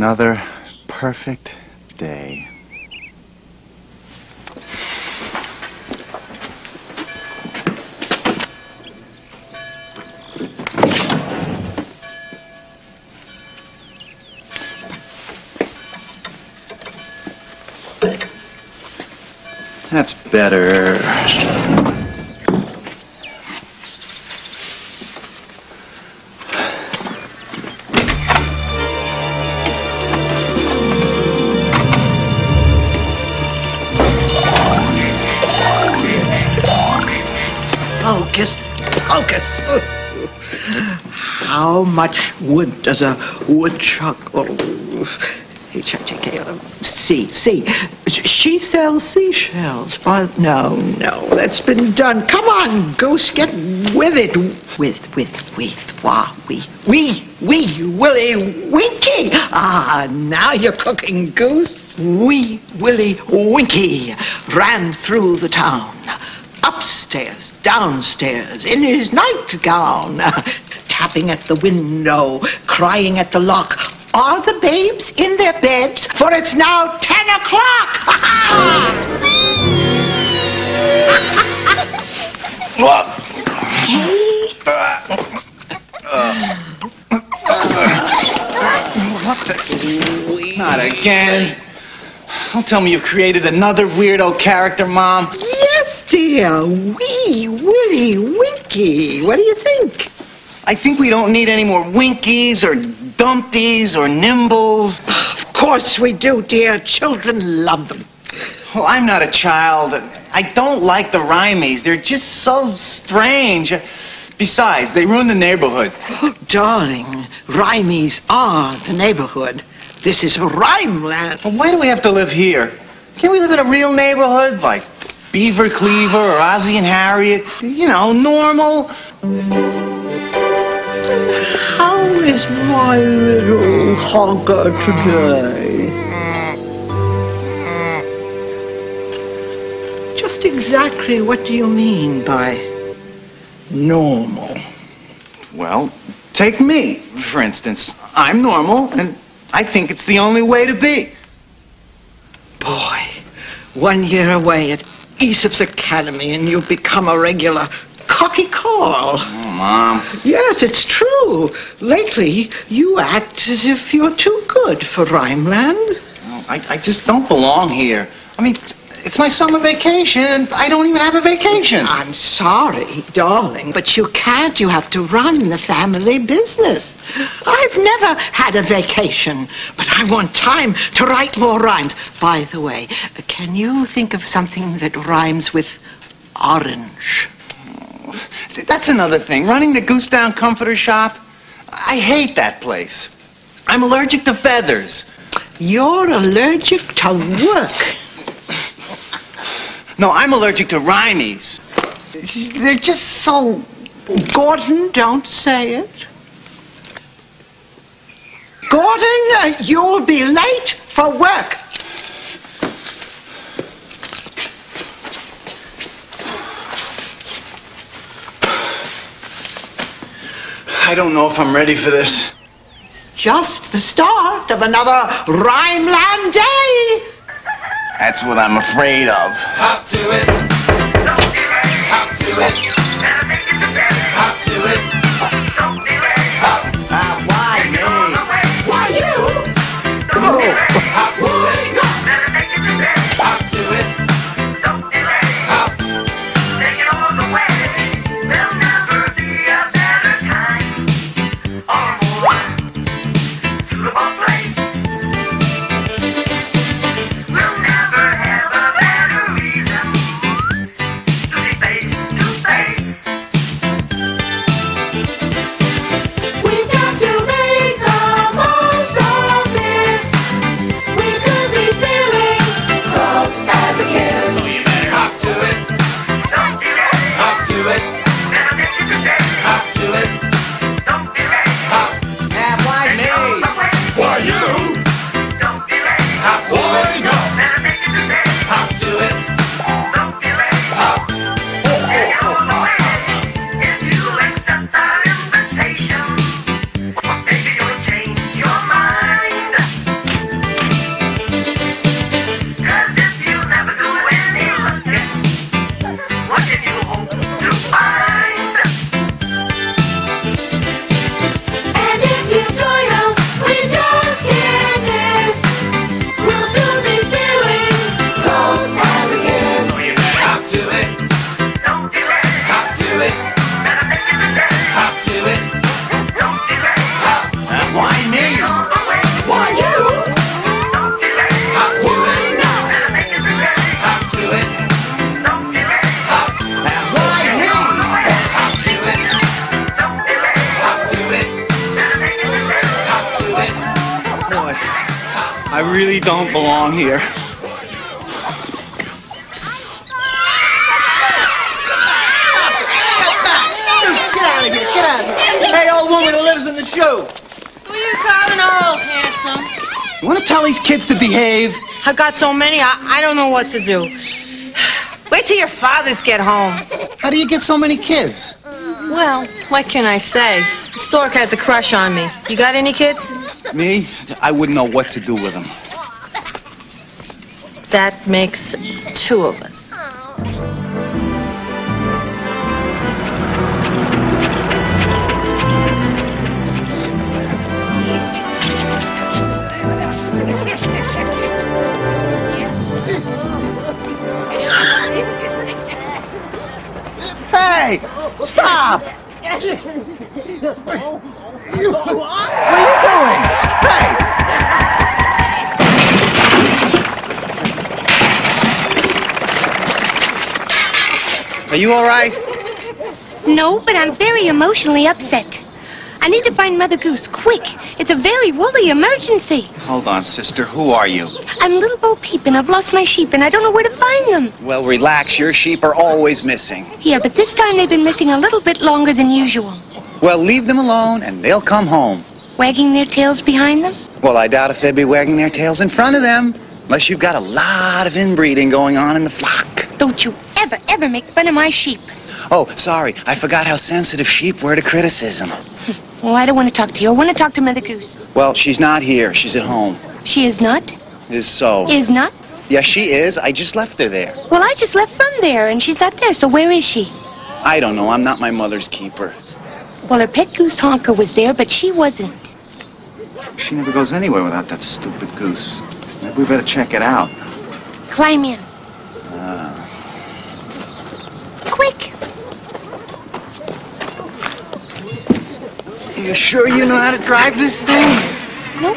Another perfect day. That's better. Hocus pocus. How much wood does a woodchuck... See. She sells seashells. But no, that's been done. Come on, Goose, get with it. Willy Winky. Ah, now you're cooking, Goose. Wee Willy Winky ran through the town. Upstairs, downstairs, in his nightgown, tapping at the window, crying at the lock. Are the babes in their beds? For it's now 10 o'clock! What the? Not again. Don't tell me you've created another weirdo character, Mom. Yes, dear. Wee Willy Winky. What do you think? I think we don't need any more Winkies or Dumpties or Nimbles. Of course we do, dear. Children love them. Well, I'm not a child. I don't like the Rhymies. They're just so strange. Besides, they ruin the neighborhood. Oh, darling, Rhymies are the neighborhood. This is Rhymeland. Well, why do we have to live here? Can't we live in a real neighborhood like Beaver Cleaver or Ozzie and Harriet? You know, normal. How is my little hogger today? Just exactly what do you mean by normal? Well, take me, for instance. I'm normal, and I think it's the only way to be. Boy, 1 year away at Aesop's Academy and you've become a regular cocky call. Oh, Mom. Yes, it's true. Lately, you act as if you're too good for Rhymeland. Oh, I just don't belong here. I mean, it's my summer vacation, and I don't even have a vacation. I'm sorry, darling, but you can't. You have to run the family business. I've never had a vacation, but I want time to write more rhymes. By the way, can you think of something that rhymes with orange? See, that's another thing. Running the Goose Down Comforter Shop, I hate that place. I'm allergic to feathers. You're allergic to work. No, I'm allergic to Rhymies. They're just so... Gordon, don't say it. Gordon, you'll be late for work. I don't know if I'm ready for this. It's just the start of another Rhymeland day. That's what I'm afraid of. Hop to it. Hop to it. Hop to it. Hop. Why me? Why you? Hop to it. Hop to it. Hop. Take it all the way. There'll never be a better time. On one suitable place. We'll never have a better reason to be face to face. really don't belong here. Get out of here, get out of here. Hey, old woman who lives in the shoe. Who you calling old, handsome? You want to tell these kids to behave? I've got so many, I don't know what to do. Wait till your fathers get home. How do you get so many kids? Well, what can I say? Stork has a crush on me. You got any kids? Me? I wouldn't know what to do with them. That makes two of us. Hey! Stop! What are you doing? Hey! Are you all right? No, but I'm very emotionally upset. I need to find Mother Goose, quick. It's a very woolly emergency. Hold on, sister. Who are you? I'm Little Bo Peep, and I've lost my sheep, and I don't know where to find them. Well, relax. Your sheep are always missing. Yeah, but this time they've been missing a little bit longer than usual. Well, leave them alone, and they'll come home. Wagging their tails behind them? Well, I doubt if they'd be wagging their tails in front of them. Unless you've got a lot of inbreeding going on in the flock. Don't you ever make fun of my sheep. Oh, sorry. I forgot how sensitive sheep were to criticism. Well, I don't want to talk to you. I want to talk to Mother Goose. Well, she's not here. She's at home. She is not? Is so. Is not? Yes, she is. I just left her there. Well, I just left from there, and she's not there, so where is she? I don't know. I'm not my mother's keeper. Well, her pet goose Honka was there, but she wasn't. She never goes anywhere without that stupid goose. Maybe we better check it out. Climb in. Quick. You sure you know how to drive this thing? Nope.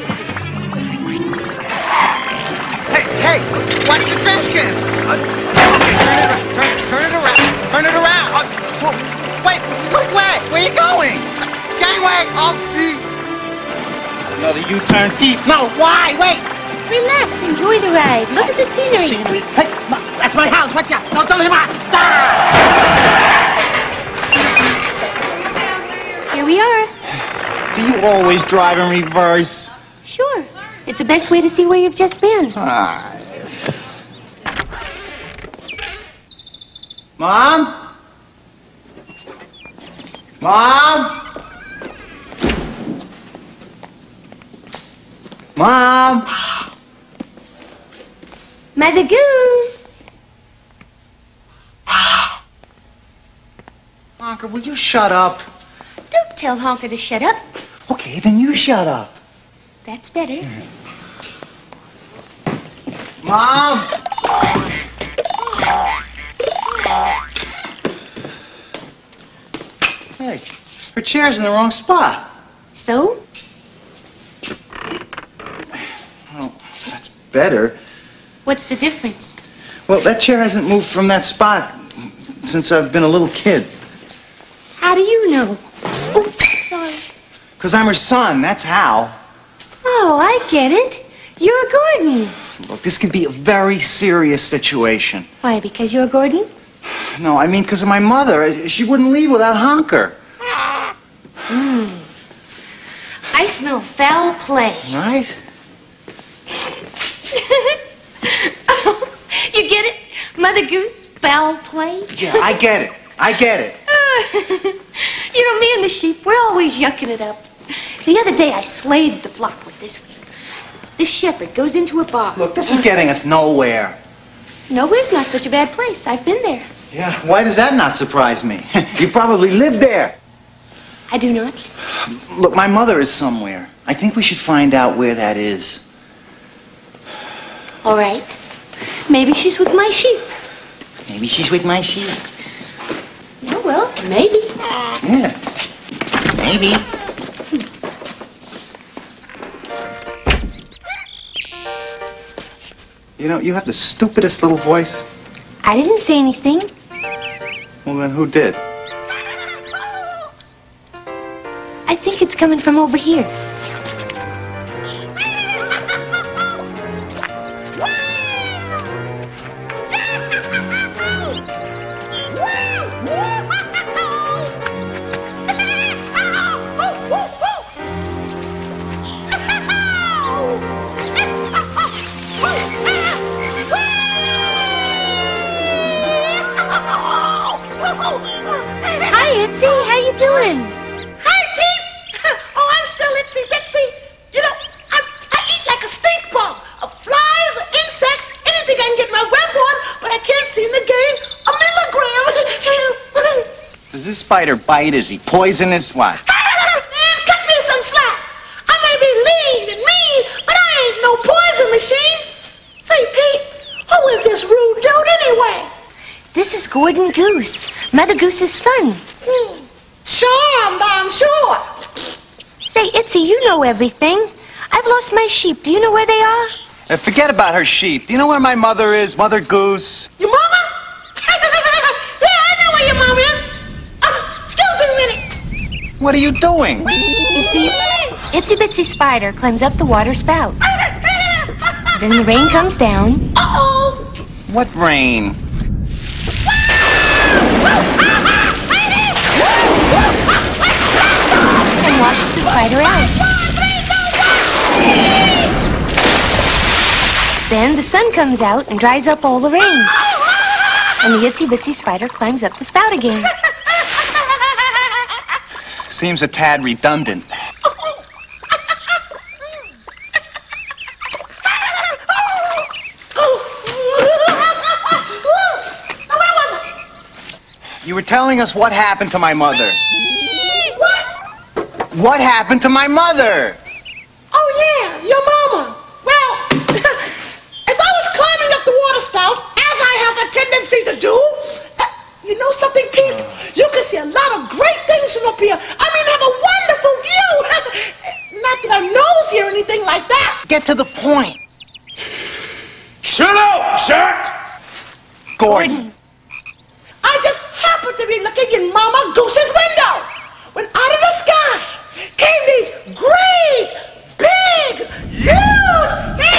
Hey, watch the trash cans. Okay, turn it around. Turn it around. Wait, where are you going? Gangway. Oh, gee. Another U-turn, Pete. No, why? Wait. Relax. Enjoy the ride. Look at the scenery. Hey, that's my house. Watch out. No, don't hit my. Stop. Here we are. Do you always drive in reverse? Sure. It's the best way to see where you've just been. Mom? Mom? Mom? Mother Goose. Honker, will you shut up? Don't tell Honker to shut up. Okay, then you shut up. That's better. Mom? Hey, her chair's in the wrong spot. So? Oh, that's better. What's the difference? Well, that chair hasn't moved from that spot since I've been a little kid. How do you know? Oh, sorry. Because I'm her son, that's how. Oh, I get it. You're Gordon. Look, this could be a very serious situation. Why, because you're Gordon? No, I mean because of my mother. She wouldn't leave without Honker. I smell foul play. Right? You get it? Mother Goose, foul play? Yeah, I get it. I get it. You know, me and the sheep, we're always yucking it up. The other day, I slayed the flock with this one. This shepherd goes into a bar. Look, this is getting us nowhere. Nowhere's not such a bad place. I've been there. Yeah, why does that not surprise me? You probably live there. I do not. Look, my mother is somewhere. I think we should find out where that is. All right. Maybe she's with my sheep. Maybe she's with my sheep. Oh, well, maybe. Yeah, maybe. You know, you have the stupidest little voice. I didn't say anything. Well, then who did? I think it's coming from over here. doing? Hi, Pete. Oh, I'm still itsy bitsy. You know, I eat like a stink bug of flies, insects, anything I can get my web on, but I can't seem to gain a milligram. Does this spider bite? Is he poisonous? What? Man, cut me some slack. I may be lean and mean, but I ain't no poison machine. Say, Pete, who is this rude dude anyway? This is Gordon Goose, Mother Goose's son. Sure, I'm sure. Say, Itsy, you know everything. I've lost my sheep. Do you know where they are? Forget about her sheep. Do you know where my mother is? Mother Goose? Your mama? Yeah, I know where your mama is. Excuse me a minute. What are you doing? You see, Itsy Bitsy Spider climbs up the water spout. Then the rain comes down. Uh-oh. What rain? And washes the spider out. Then the sun comes out and dries up all the rain. And the Itsy Bitsy Spider climbs up the spout again. Seems a tad redundant. Where was it? You were telling us what happened to my mother. What? What happened to my mother? Oh, yeah, your mama. Well, as I was climbing up the water spout, as I have a tendency to do, you know something, Pete? You can see a lot of great things from up here. I mean, have a wonderful view. Not that I'm nosy or anything like that. Get to the point. Shut up, Jack! Gordon. I just happened to be looking in Mama Goose's window when out of the sky came these great, big, huge,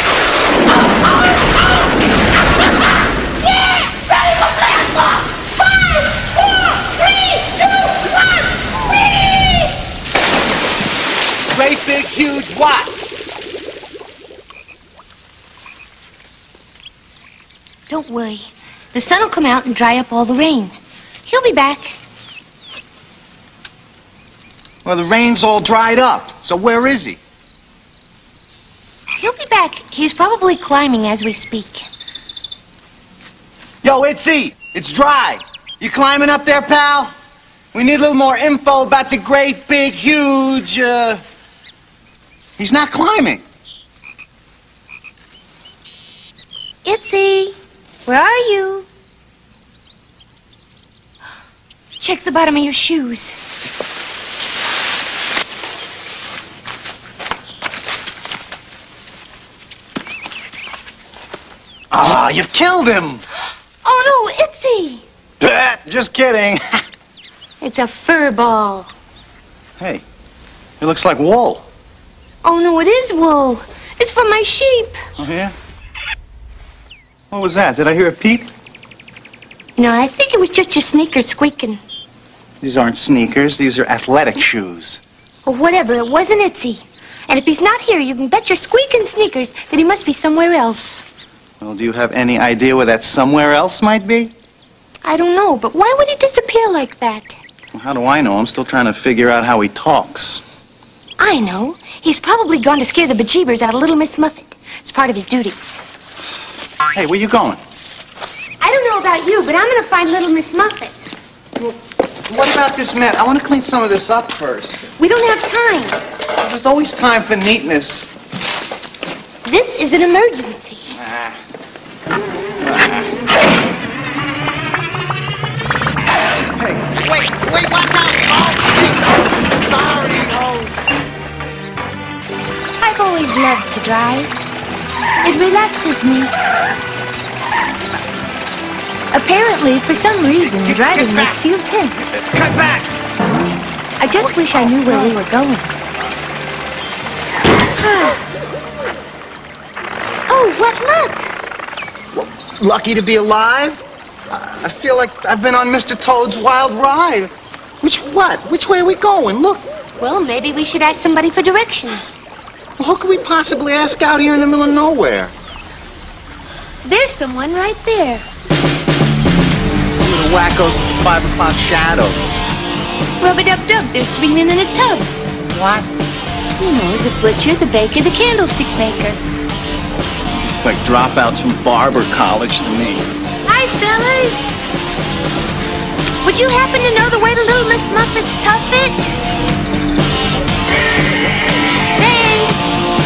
yeah, ready for blast off! 5, 4, 3, 2, 1, whee! Great big huge what? Don't worry. The sun will come out and dry up all the rain. He'll be back. Well, the rain's all dried up. So where is he? He'll be back. He's probably climbing as we speak. Yo, Itsy, it's dry. You climbing up there, pal? We need a little more info about the great big huge, He's not climbing. Itsy, where are you? Check the bottom of your shoes. Ah, you've killed him. Oh no, Itsy! Just kidding. It's a fur ball. Hey, it looks like wool. Oh no, it is wool. It's for my sheep. Oh, yeah? What was that? Did I hear a peep? No, I think it was just your sneakers squeaking. These aren't sneakers. These are athletic shoes. Or whatever, it wasn't Itsy. And if he's not here, you can bet your squeaking sneakers that he must be somewhere else. Well, do you have any idea where that somewhere else might be? I don't know, but why would he disappear like that? Well, how do I know? I'm still trying to figure out how he talks. I know. He's probably gone to scare the bejeebers out of Little Miss Muffet. It's part of his duties. Hey, where you going? I don't know about you, but I'm going to find Little Miss Muffet. Well, what about this mat? I want to clean some of this up first. We don't have time. There's always time for neatness. This is an emergency. Hey, Wait, watch out! Oh, sorry. Oh. I've always loved to drive. It relaxes me. Apparently, for some reason, driving get back. makes you tense. Cut back! I just wish I knew where we were going. Oh, what luck! lucky to be alive. I feel like I've been on Mr. Toad's wild ride. Which way are we going? Look. Well, maybe we should ask somebody for directions. Well, who could we possibly ask out here in the middle of nowhere? There's someone right there. Little wackos with 5 o'clock shadows. Rub-a-dub-dub, they're 3 men in a tub. What? You know, the butcher, the baker, the candlestick maker. Like dropouts from barber college to me. Hi, fellas. Would you happen to know the way to Little Miss Muffet's Tuffet? Thanks.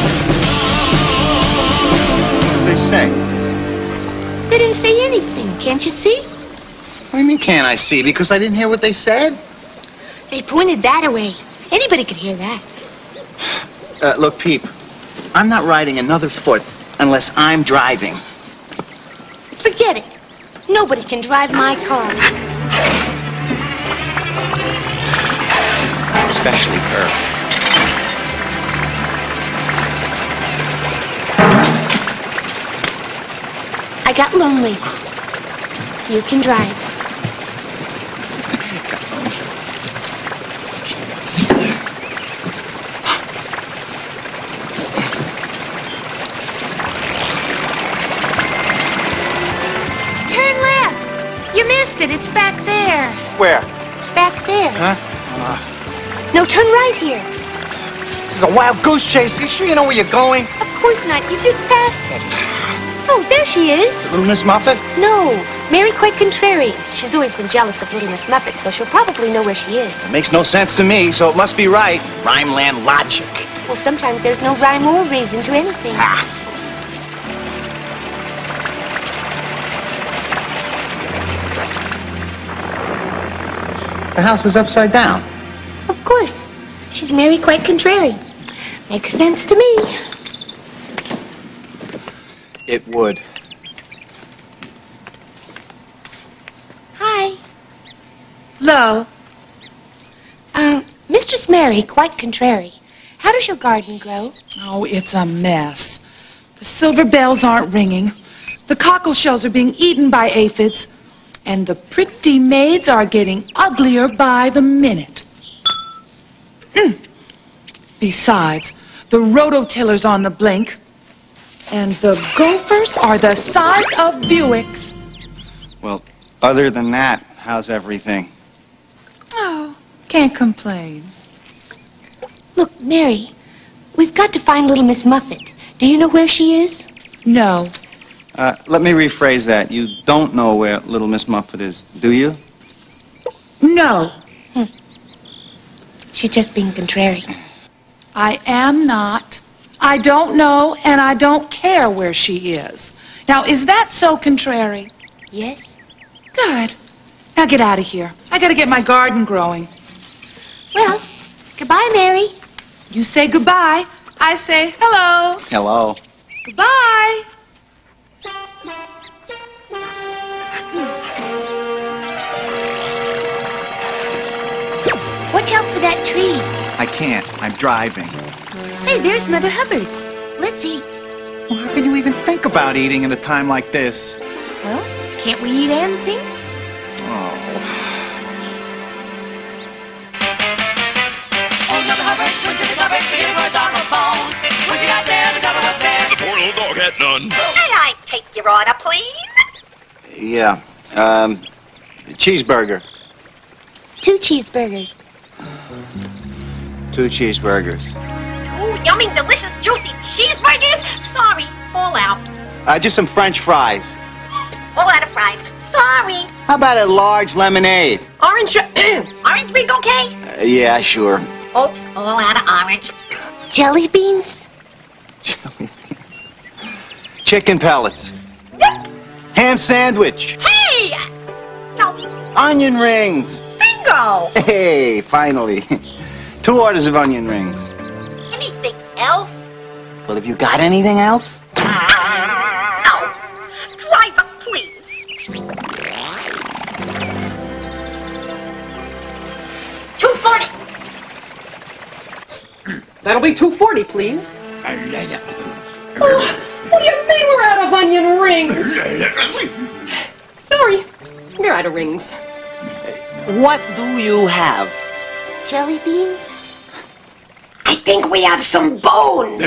What did they say? They didn't say anything, can't you see? What do you mean, can't I see? Because I didn't hear what they said? They pointed that away. Anybody could hear that. Look, Peep, I'm not riding another foot unless I'm driving. Forget it. Nobody can drive my car. Especially her. I got lonely. You can drive. Turn left. You missed it. It's back there. Where? Back there. Huh? No, turn right here. This is a wild goose chase. You sure you know where you're going? Of course not. You just passed it. Oh, there she is. Little Miss Muffet? No, Mary quite contrary. She's always been jealous of Little Miss Muffet, so she'll probably know where she is. It makes no sense to me, so it must be right. Rhineland logic. Well, sometimes there's no rhyme or reason to anything. The house is upside down. Of course. She's Mary quite contrary. Makes sense to me. It would. Hi. Hello. Mistress Mary, quite contrary. How does your garden grow? Oh, it's a mess. The silver bells aren't ringing. The cockle shells are being eaten by aphids. And the pretty maids are getting uglier by the minute. Besides, the rototiller's on the blink. And the gophers are the size of Buicks. Well, other than that, how's everything? Oh, can't complain. Look, Mary, we've got to find Little Miss Muffet. Do you know where she is? No. Let me rephrase that. You don't know where Little Miss Muffet is, do you? No. She's just being contrary. I am not. I don't know, and I don't care where she is. Now, is that so contrary? Yes? Good. Now get out of here. I gotta get my garden growing. Well, goodbye, Mary. You say goodbye. I say hello. Hello. Goodbye. Watch out for that tree. I can't. I'm driving. Hey, there's Mother Hubbard's. Let's eat. Well, how can you even think about eating at a time like this? Well, can't we eat and think? Oh. The poor little dog had none. May I take your order, please? Yeah. Cheeseburger. 2 cheeseburgers. 2 cheeseburgers. Ooh, yummy, delicious, juicy cheeseburgers. Sorry, all out. Just some French fries. All out of fries. Sorry. How about a large lemonade? Orange, orange drink, okay? Yeah, sure. Oops, all out of orange. Jelly beans? Jelly beans. Chicken pellets. Ham sandwich. Hey! No, Onion rings. bingo! Hey, finally. 2 orders of onion rings. Anything else? Well, have you got anything else? No. Driver, please. $2.40. That'll be $2.40, please. Oh, what do you mean we're out of onion rings? Sorry, we're out of rings. What do you have? Jelly beans? I think we have some bones.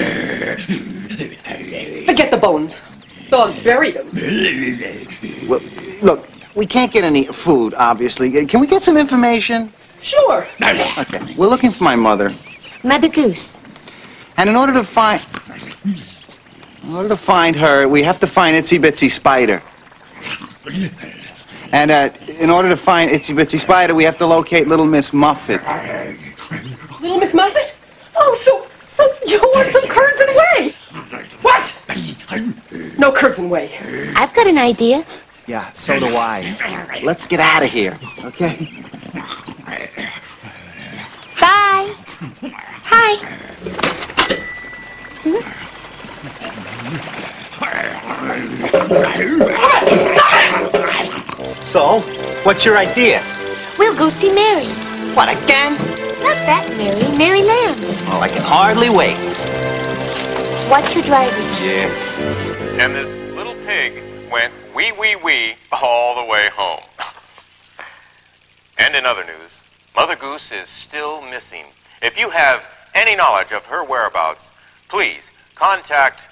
Forget the bones. Dog buried them. Well, look, we can't get any food, obviously. Can we get some information? Sure. Okay. We're looking for my mother. Mother Goose. And in order to find her, we have to find Itsy Bitsy Spider. And in order to find Itsy Bitsy Spider, we have to locate Little Miss Muffet. Little Miss Muffet? Oh, so you want some curds and whey? What? No curds and whey. I've got an idea. Yeah, so do I. Let's get out of here, okay? Bye. Hi. So, what's your idea? We'll go see Mary. What, again? Not that Mary, Mary Lamb. Well, I can hardly wait. Watch your driving. Yeah. And this little pig went wee wee wee all the way home. And in other news, Mother Goose is still missing. If you have any knowledge of her whereabouts, please contact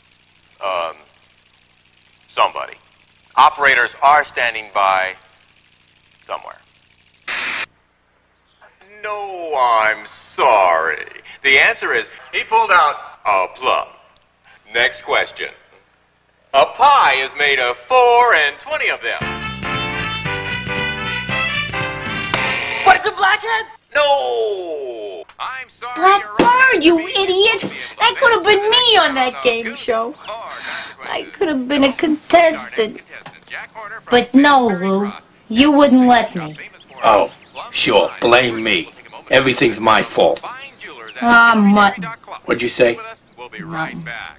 somebody. Operators are standing by somewhere. No, I'm sorry. The answer is he pulled out a plum. Next question. A pie is made of 4 and 20 of them. What's a blackhead? No! I'm sorry. Blackbird, you idiot! That could have been me on that game show. I could have been a contestant. But no, Lou. You wouldn't let me. Oh, sure. Blame me. Everything's my fault. Ah, mutton. What'd you say? We'll be right back.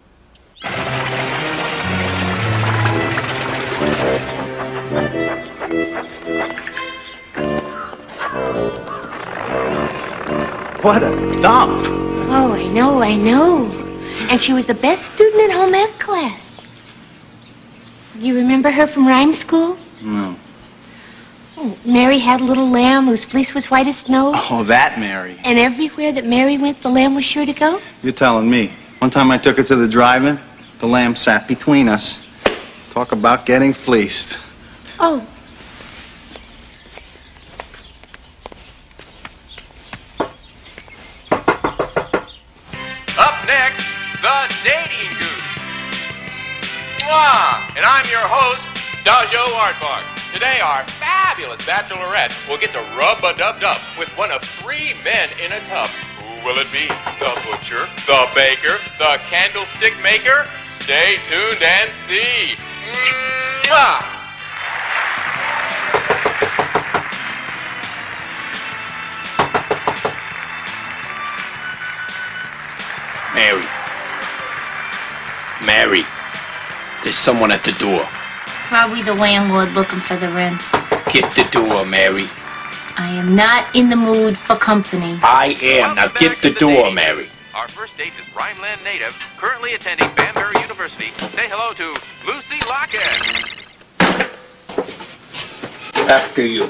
What a dump. Oh, I know. And she was the best student in home ec class. You remember her from rhyme school? No. Oh, Mary had a little lamb whose fleece was white as snow. Oh, that Mary. And everywhere that Mary went, the lamb was sure to go? You're telling me. One time I took her to the drive-in, the lamb sat between us. Talk about getting fleeced. Oh. Up next, the Dating Goose. Mwah! And I'm your host, Dajo Aardvark. Today, our fabulous bachelorette will get to rub-a-dub-dub with one of 3 men in a tub. Who will it be? The butcher, the baker, the candlestick maker? Stay tuned and see. Mwah! Mary, there's someone at the door. Probably the landlord looking for the rent. Get the door, Mary. I am not in the mood for company. I am. Now get the door, Mary. Our first date is Rhineland native, currently attending Banbury University. Say hello to Lucy Lockett. After you.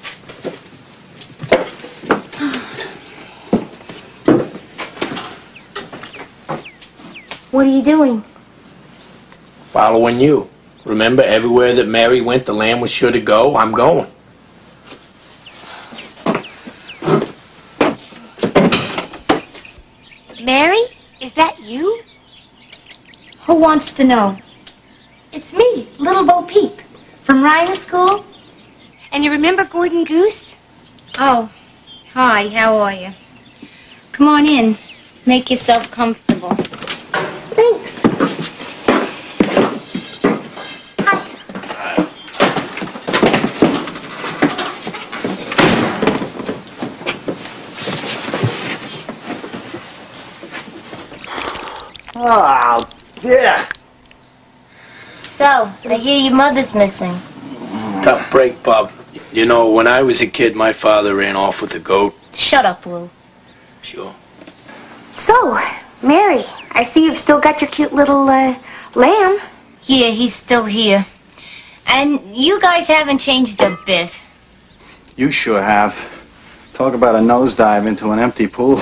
What are you doing? Following you. Remember, everywhere that Mary went, the lamb was sure to go. I'm going. Mary? Is that you? Who wants to know? It's me, Little Bo Peep, from rhyme school. And you remember Gordon Goose? Oh, hi, how are you? Come on in. Make yourself comfortable. Thanks. Oh, yeah. So, I hear your mother's missing. Tough break, Bob. You know, when I was a kid, my father ran off with a goat. Shut up, Lou. Sure. So, Mary, I see you've still got your cute little, lamb. Yeah, he's still here. And you guys haven't changed a bit. You sure have. Talk about a nosedive into an empty pool.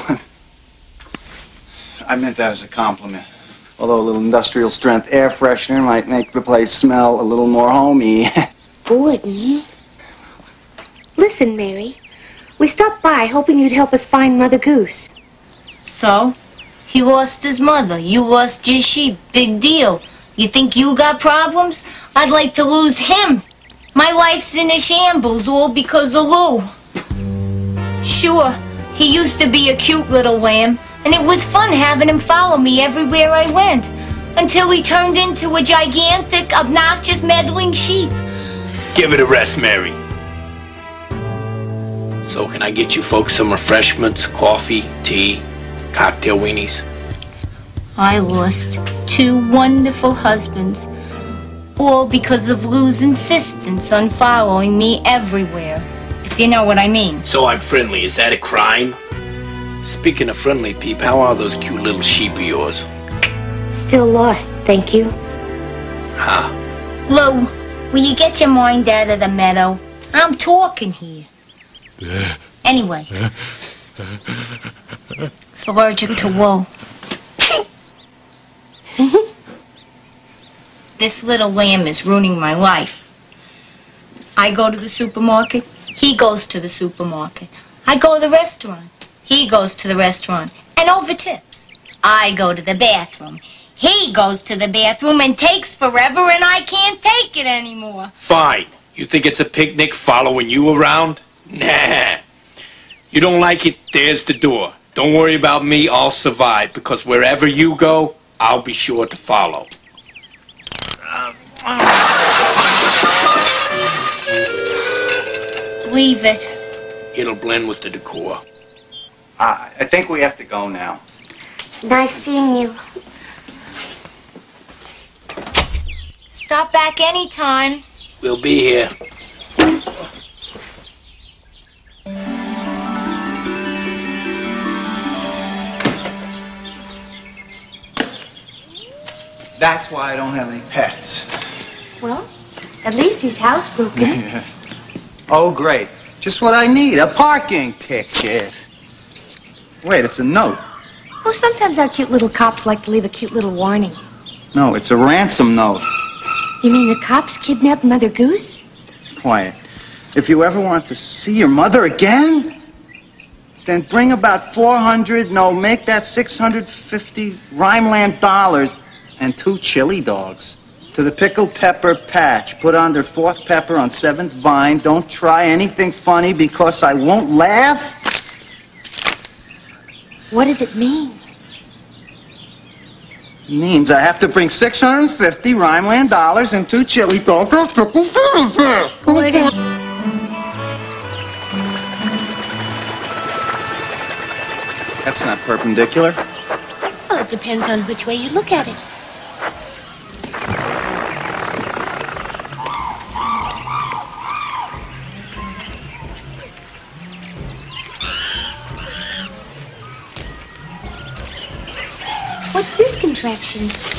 I meant that as a compliment. Although a little industrial strength air freshener might make the place smell a little more homey. Gordon. Listen, Mary. We We stopped by hoping you'd help us find Mother Goose. So? He lost his mother. You lost your sheep. Big deal. You think you got problems? I'd like to lose him. My life's in a shambles, all because of Lou. Sure, he used to be a cute little lamb, and it was fun having him follow me everywhere I went, until he turned into a gigantic, obnoxious, meddling sheep. Give it a rest, Mary. So can I get you folks some refreshments, coffee, tea, cocktail weenies? I lost 2 wonderful husbands, all because of Lou's insistence on following me everywhere, if you know what I mean. So I'm friendly. Is that a crime? Speaking of friendly, Peep, how are those cute little sheep of yours? Still lost, thank you. Huh? Lou, will you get your mind out of the meadow? I'm talking here. Anyway, it's allergic to wool. This little lamb is ruining my life. I go to the supermarket, he goes to the supermarket. I go to the restaurant, he goes to the restaurant, and over tips. I go to the bathroom, he goes to the bathroom and takes forever, and I can't take it anymore. Fine. You think it's a picnic following you around? Nah. You don't like it, there's the door. Don't worry about me, I'll survive, because wherever you go, I'll be sure to follow. Leave it. It'll blend with the decor. I think we have to go now. Nice seeing you. Stop back anytime. We'll be here. That's why I don't have any pets. Well, at least he's housebroken. Oh, great. Just what I need, a parking ticket. Wait, it's a note. Oh, sometimes our cute little cops like to leave a cute little warning. No, it's a ransom note. You mean the cops kidnapped Mother Goose? Quiet. If you ever want to see your mother again, then bring about 400, no, make that 650 Rhineland dollars and 2 chili dogs to the Pickled Pepper Patch. Put on their 4th pepper on 7th Vine. Don't try anything funny because I won't laugh. What does it mean? It means I have to bring 650 Rhineland dollars and 2 chili dogs. That's not perpendicular. Well, it depends on which way you look at it. What's this contraption?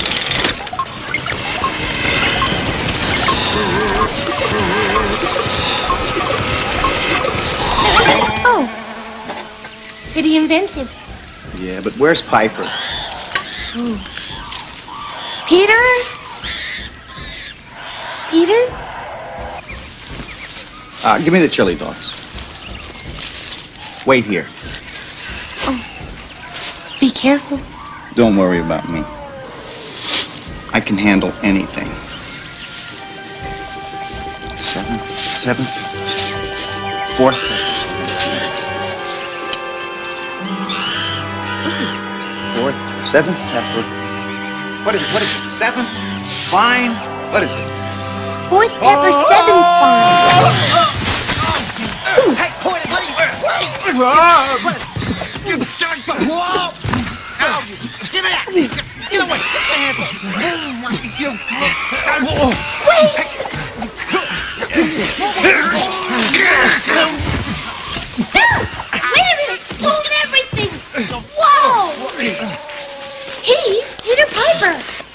Oh, pretty inventive. Yeah, but where's Piper? Oh. Peter? Peter? Give me the chili dogs. Wait here. Be careful. Don't worry about me. I can handle anything. 7, 4th. 4th, 7th pepper. What is it? 7th? Fine? What is it? 4th pepper, 7th vine. Hey, what are you? Wait! What is you? Whoa! Ow! Give me that! Get away! Get your hands off! You! Wait! Wait a minute! Hold everything! Whoa! He's Peter Piper.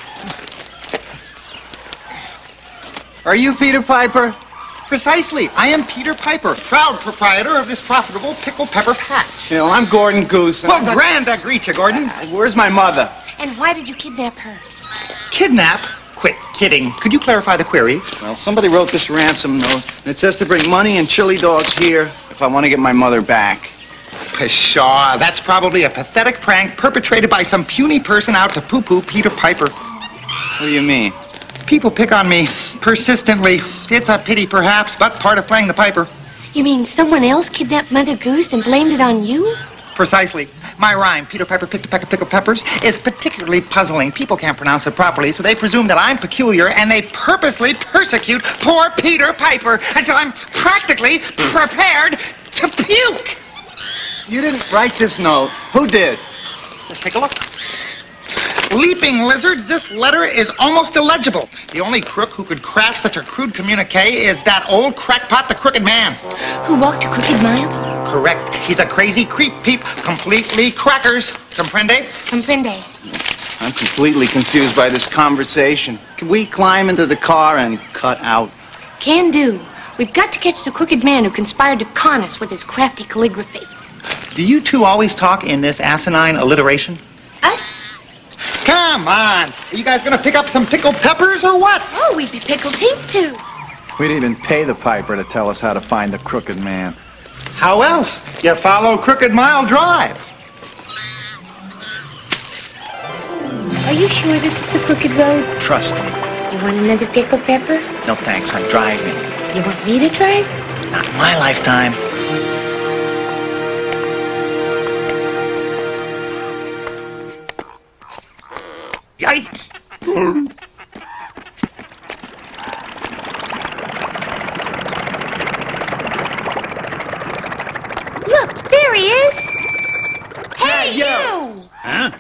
Are you Peter Piper? Precisely. I am Peter Piper, proud proprietor of this profitable Pickle Pepper Patch. You know, I'm Gordon Goose. Well, grand I greet you, Gordon. Where's my mother? And why did you kidnap her? Kidnap? Quit kidding. Could you clarify the query? Well, somebody wrote this ransom note, and it says to bring money and chili dogs here if I want to get my mother back. Pshaw, that's probably a pathetic prank perpetrated by some puny person out to poo-poo Peter Piper. What do you mean? People pick on me persistently. It's a pity, perhaps, but part of playing the piper. You mean someone else kidnapped Mother Goose and blamed it on you? Precisely. My rhyme, Peter Piper picked a peck of pickled peppers, is particularly puzzling. People can't pronounce it properly, so they presume that I'm peculiar, and they purposely persecute poor Peter Piper until I'm practically prepared to puke. You didn't write this note. Who did? Let's take a look. Leaping lizards, this letter is almost illegible. The only crook who could craft such a crude communique is that old crackpot, the Crooked Man. Who walked a crooked mile? Correct. He's a crazy creep peep, completely crackers. Comprende? Comprende. I'm completely confused by this conversation. Can we climb into the car and cut out? Can do. We've got to catch the crooked man who conspired to con us with his crafty calligraphy. Do you two always talk in this asinine alliteration? Us? Come on. Are you guys going to pick up some pickled peppers or what? Oh, we'd be pickled teeth, too. We didn't even pay the piper to tell us how to find the crooked man. How else? You follow Crooked Mile Drive. Are you sure this is the crooked road? Trust me. You want another pickled pepper? No thanks, I'm driving. You want me to drive? Not in my lifetime. Yikes! Look, there he is! Hey, you! Huh?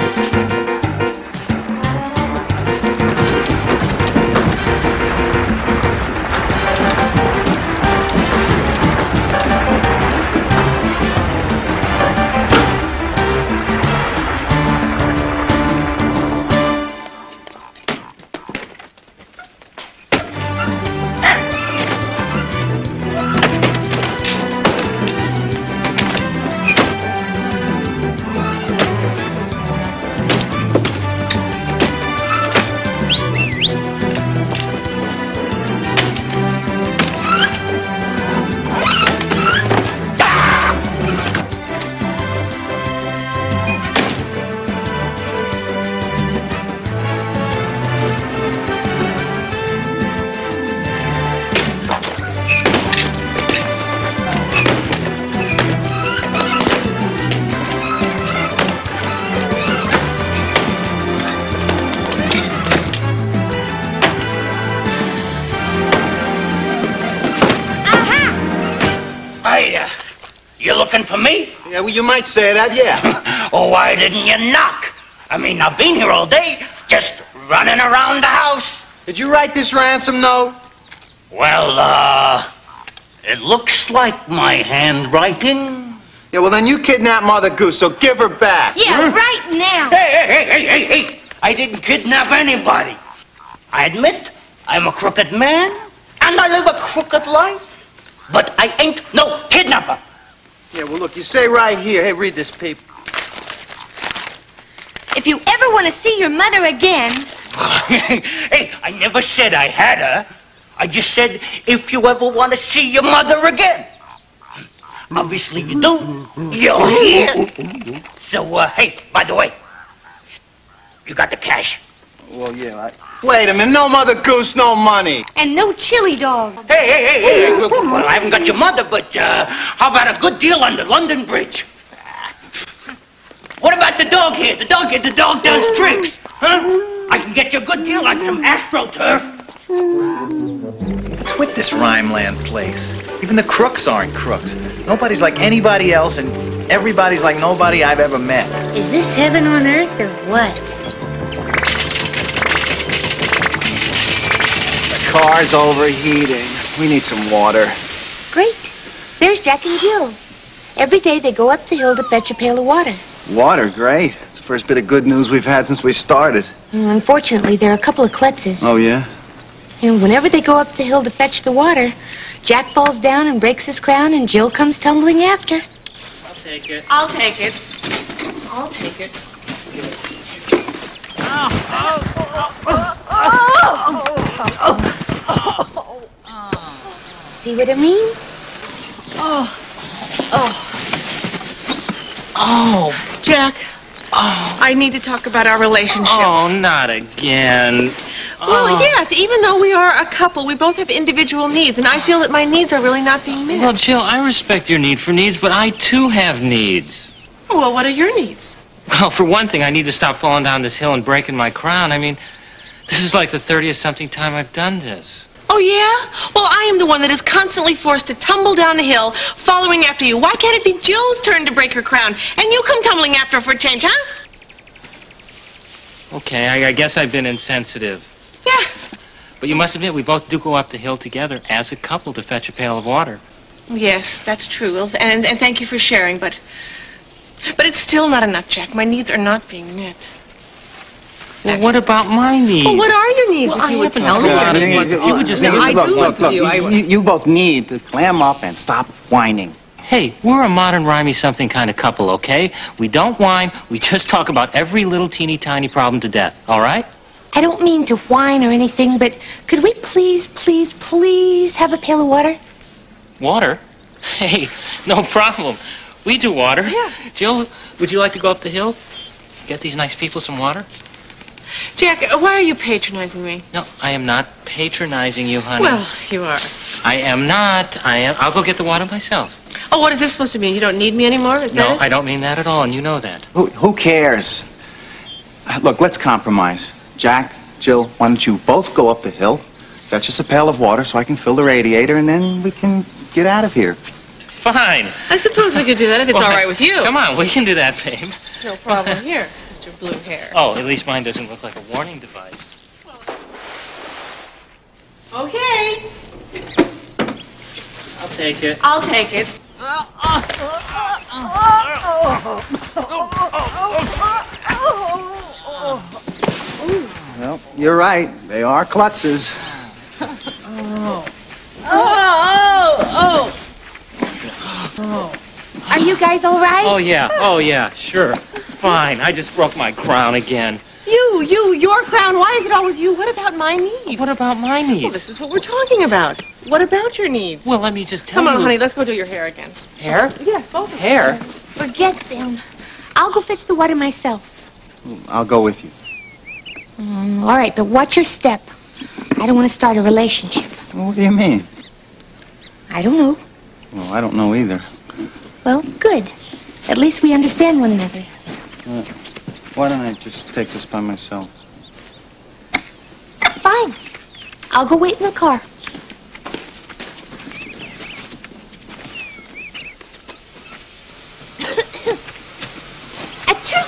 You looking for me? Yeah, well, you might say that, yeah. Oh, why didn't you knock? I mean, I've been here all day, just running around the house. Did you write this ransom note? Well, it looks like my handwriting. Yeah, well, then you kidnapped Mother Goose, so give her back. Yeah, right now. Hey! I didn't kidnap anybody. I admit I'm a crooked man, and I live a crooked life, but I ain't no kidnapper. Yeah, well, look, you say right here. Hey, read this paper. If you ever want to see your mother again... Hey, I never said I had her. I just said, if you ever want to see your mother again. Obviously you do. You're here. So, hey, by the way, you got the cash. Well, yeah, Wait a minute. No Mother Goose, no money. And no chili dog. Hey. Well, I haven't got your mother, but how about a good deal on the London Bridge? What about the dog here? The dog does tricks. Huh? I can get you a good deal on some AstroTurf. What's with this Rhymeland place? Even the crooks aren't crooks. Nobody's like anybody else, and everybody's like nobody I've ever met. Is this heaven on earth or what? The car's overheating. We need some water. Great. There's Jack and Jill. Every day they go up the hill to fetch a pail of water. Water, great. It's the first bit of good news we've had since we started. Unfortunately, there are a couple of klutzes. Oh, yeah? And whenever they go up the hill to fetch the water, Jack falls down and breaks his crown, and Jill comes tumbling after. I'll take it. I'll take it. I'll take it. See what I mean? Oh, Jack. I need to talk about our relationship. Oh, not again. Well, yes, even though we are a couple, we both have individual needs, and I feel that my needs are really not being met. Well, Jill, I respect your need for needs, but I too have needs. Well, what are your needs? Well, for one thing, I need to stop falling down this hill and breaking my crown. I mean, this is like the 30th-something time I've done this. Oh, yeah? Well, I am the one that is constantly forced to tumble down the hill, following after you. Why can't it be Jill's turn to break her crown, and you come tumbling after her for a change, huh? Okay, I guess I've been insensitive. Yeah. But you must admit, we both do go up the hill together as a couple to fetch a pail of water. Yes, that's true, and thank you for sharing, but it's still not enough, Jack. My needs are not being met. Well, what about my needs? Well, what are your needs? Well, if you I would haven't tell heard me. about it. If you would just... I do Look, listen to you. you both need to clam up and stop whining. Hey, we're a modern, rhymey-something kind of couple, okay? We don't whine. We just talk about every little teeny-tiny problem to death, all right? I don't mean to whine or anything, but could we please have a pail of water? Water? Hey, no problem. We do water. Yeah. Jill, would you like to go up the hill? Get these nice people some water? Jack, why are you patronizing me? No, I am not patronizing you, honey. Well, you are. I am not. I'll go get the water myself. Oh, what is this supposed to mean? You don't need me anymore? Is that No, it? I don't mean that at all, and you know that. Who cares? Look, let's compromise. Jack, Jill, why don't you both go up the hill, fetch us a pail of water so I can fill the radiator, and then we can get out of here. Fine. I suppose we could do that if it's Well, all right with you. Come on, we can do that, babe. It's no problem here, Mr. Blue Hair. Oh, at least mine doesn't look like a warning device. Okay. I'll take it. I'll take it. Well, you're right. They are klutzes. Are you guys all right? Oh, yeah, sure. Fine. I just broke my crown again. Your crown. Why is it always you? What about my needs? What about my needs? Well, this is what we're talking about. What about your needs? Well, let me just tell Come you. on, honey, let's go do your hair again. Hair? Yeah, both of Hair? Forget them. I'll go fetch the water myself. I'll go with you. All right, but watch your step. I don't want to start a relationship. Well, what do you mean? I don't know. Well, I don't know either. Well, good. At least we understand one another. Why don't I just take this by myself? Fine. I'll go wait in the car. Achoo!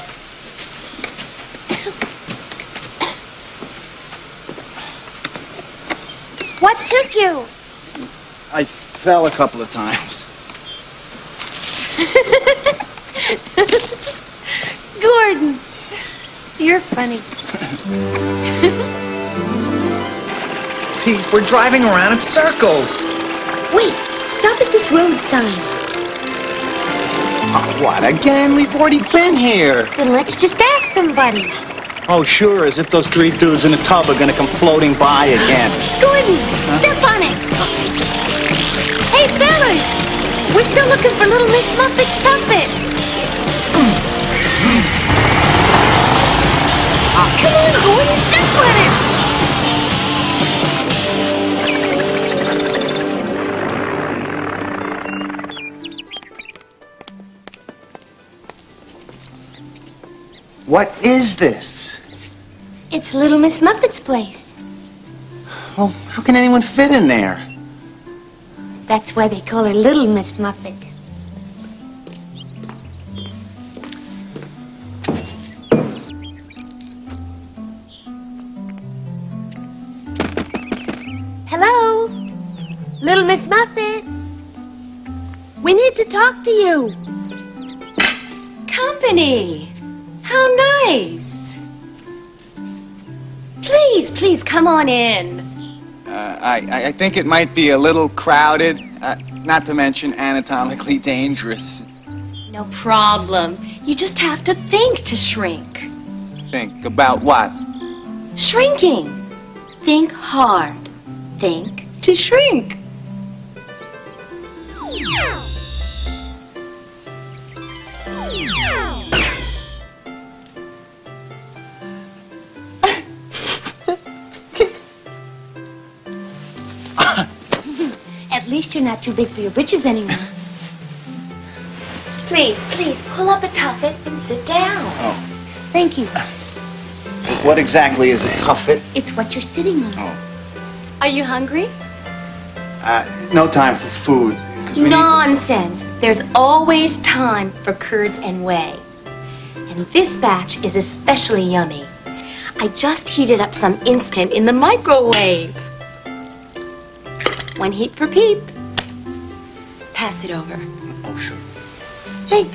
What took you? I fell a couple of times. Gordon, you're funny. Pete, we're driving around in circles. Wait, stop at this road sign. Oh, what, again? We've already been here. Then let's just ask somebody. Oh, sure, as if those three dudes in a tub are gonna come floating by again. Gordon, step on it. Hey, fellas, we're still looking for Little Miss Muffet's puppet. Oh, come on, Gordon, step on it. What is this? It's Little Miss Muffet's place. Oh, how can anyone fit in there? That's why they call her Little Miss Muffet. Hello? Little Miss Muffet? We need to talk to you. Company. How nice. Please, come on in. I think it might be a little crowded, not to mention anatomically dangerous. No problem. You just have to think to shrink. Think about what? Shrinking. Think hard. Think to shrink. At least you're not too big for your britches anymore. Please, please, pull up a tuffet and sit down. Oh. Thank you. What exactly is a tuffet? It's what you're sitting on. Oh. Are you hungry? No time for food. 'Cause we need to- Nonsense. There's always time for curds and whey. And this batch is especially yummy. I just heated up some instant in the microwave. One heat for Peep. Pass it over. Oh, sure. Thanks.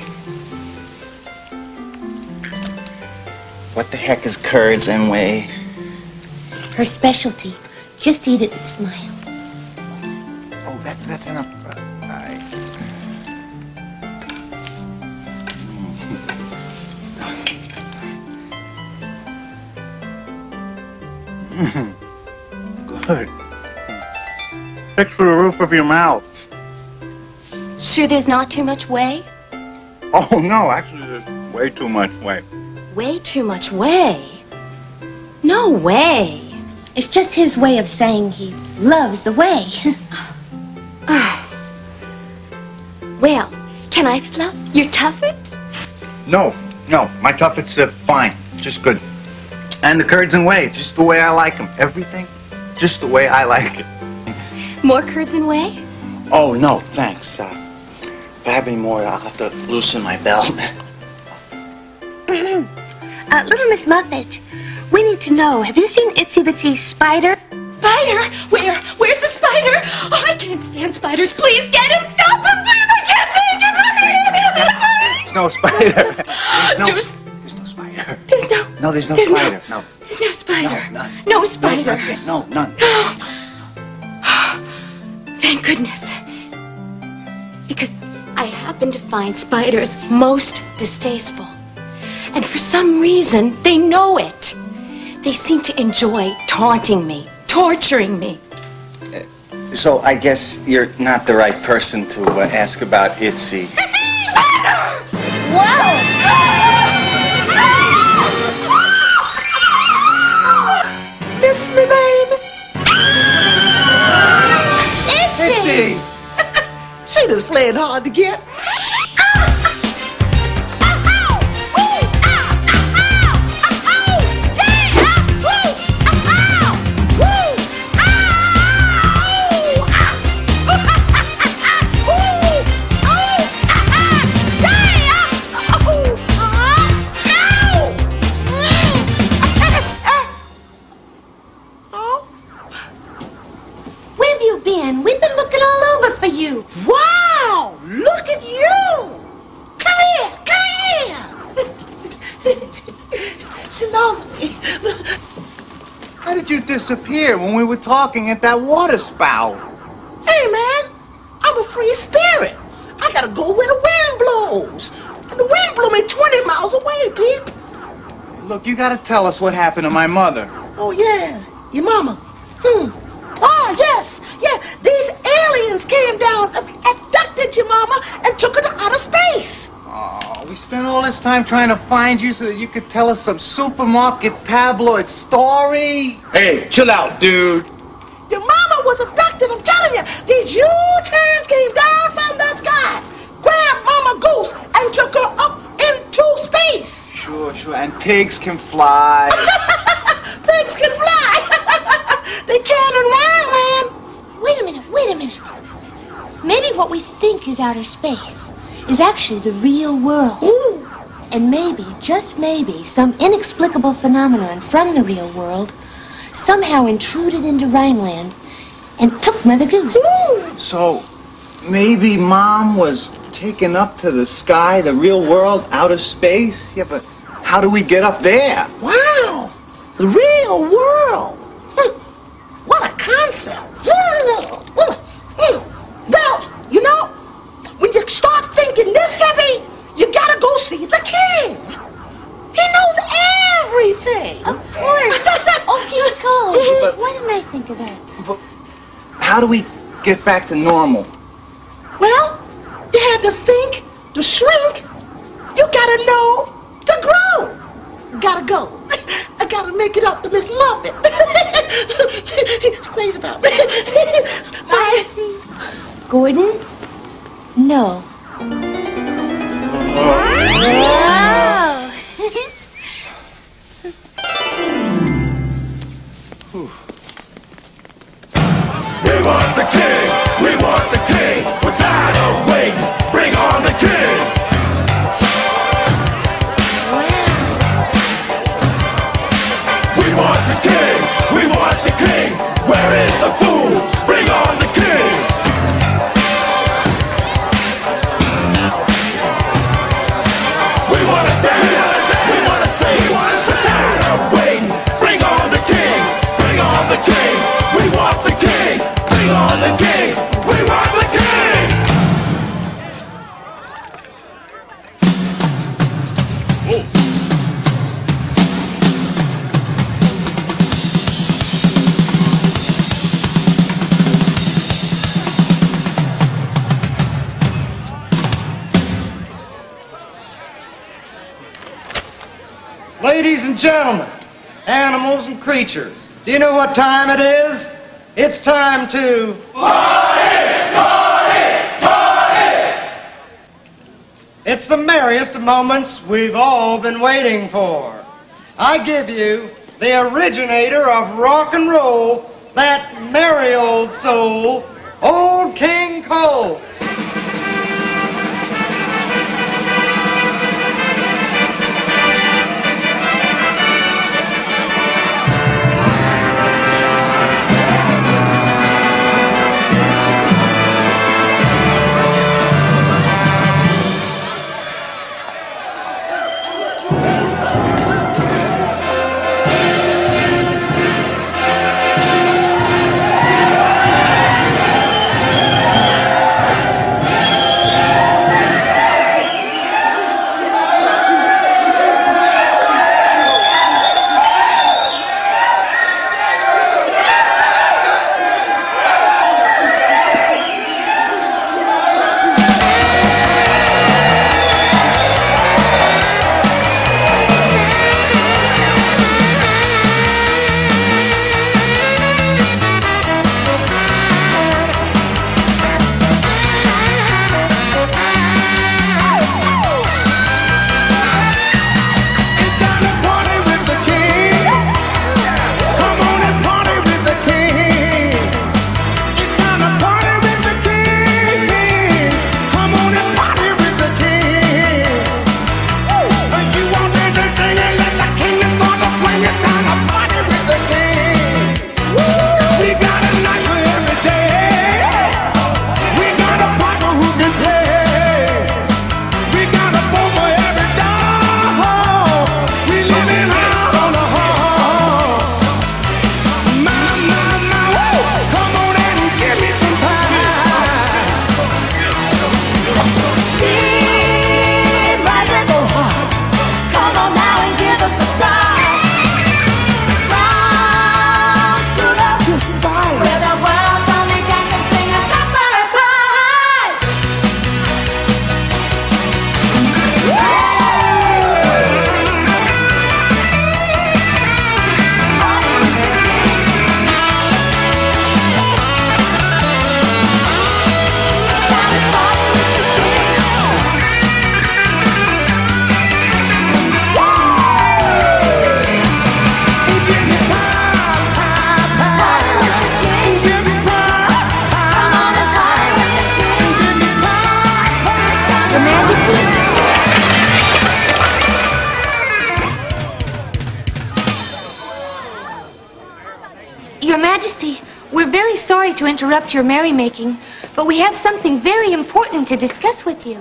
What the heck is curds and whey? Her specialty. Just eat it and smile. Oh, that's enough. Good. Fix for the roof of your mouth. Sure there's not too much whey? Oh, no, actually, there's way too much whey. Way too much whey? No way. It's just his way of saying he loves the whey. Well, can I fluff your tuffet? No, my tuffets are fine. Just good. And the curds and whey, just the way I like them. Everything, just the way I like it. More curds and whey? Oh, no, thanks. If I have any more, I'll have to loosen my belt. Little Miss Muffet, we need to know, have you seen Itsy Bitsy Spider? Spider? Where's the spider? Oh, I can't stand spiders. Please get him. Stop him, please. I can't take him. There's no spider. There's no spider. There's no. No, there's no There's no- spider. No. There's no spider. No, none. No spider. No, none. Thank goodness. Because I happen to find spiders most distasteful. And for some reason, they know it. They seem to enjoy taunting me, torturing me. So I guess you're not the right person to ask about Itsy. Spider! Miss me, baby. Itsy! She just playing hard to get. Where have you been? We've been looking all over for you. Wow! Look at you! Come here! She loves me. How did you disappear when we were talking at that water spout? Hey, man, I'm a free spirit. I gotta go where the wind blows. And the wind blew me 20 miles away, Peep. Look, you gotta tell us what happened to my mother. Oh, yeah, your mama. Oh, yes, yeah, these aliens came down, abducted your mama, and took her to outer space. Oh, we spent all this time trying to find you so that you could tell us some supermarket tabloid story. Hey, chill out, dude. Your mama was abducted, I'm telling you. These U-turns came down from the sky, grabbed Mama Goose, and took her up into space. Sure, and pigs can fly. Pigs can fly. They can in Rhineland. Wait a minute. Maybe what we think is outer space is actually the real world. Ooh. And maybe, just maybe, some inexplicable phenomenon from the real world somehow intruded into Rhineland and took Mother Goose. Ooh. So, maybe Mom was taken up to the sky, the real world, outer space? Yeah, but how do we get up there? Wow. The real world. What a concept. Well, you know, when you start thinking this heavy, you gotta go see the king. He knows everything. Of course. Okay, cool. But wait a how do we get back to normal? Well, you had to think, to shrink. You gotta know to grow. Gotta go. I gotta make it up to Miss Muffet. She's crazy about me. Nancy. Gordon? No. We want the king, we want the king. We're tired of waiting, bring on the king. We want the king, we want the king. Where is the fool? Bring on the king. We wanna dance, we wanna sing. We're tired of waiting, bring on the king, bring on the king. We want the king, bring on the king. We want the king. Ladies and gentlemen, animals and creatures, do you know what time it is? It's time to... It's the merriest of moments we've all been waiting for. I give you the originator of rock and roll, that merry old soul, Old King Cole. Your Majesty, we're very sorry to interrupt your merrymaking, but we have something very important to discuss with you.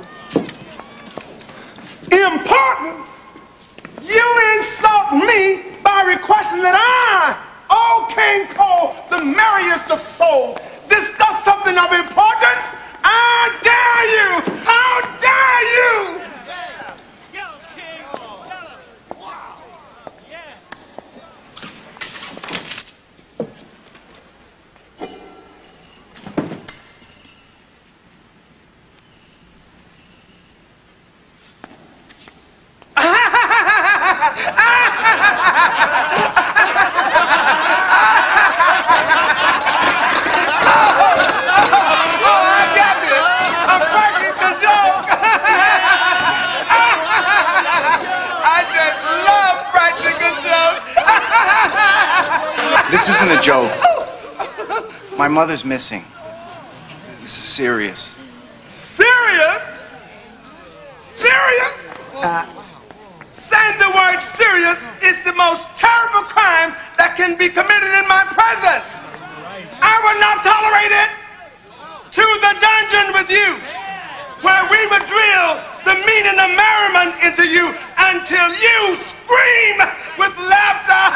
Important? You insult me by requesting that I, Old King Cole, the merriest of souls, discuss something of importance? I dare you! How dare you! This isn't a joke. My mother's missing. This is serious. Serious? Serious? Saying the word serious is the most terrible crime that can be committed in my presence. I will not tolerate it. To the dungeon with you, where we would drill the meaning of merriment into you until you scream with laughter.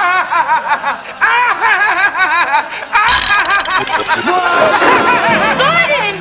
Gordon!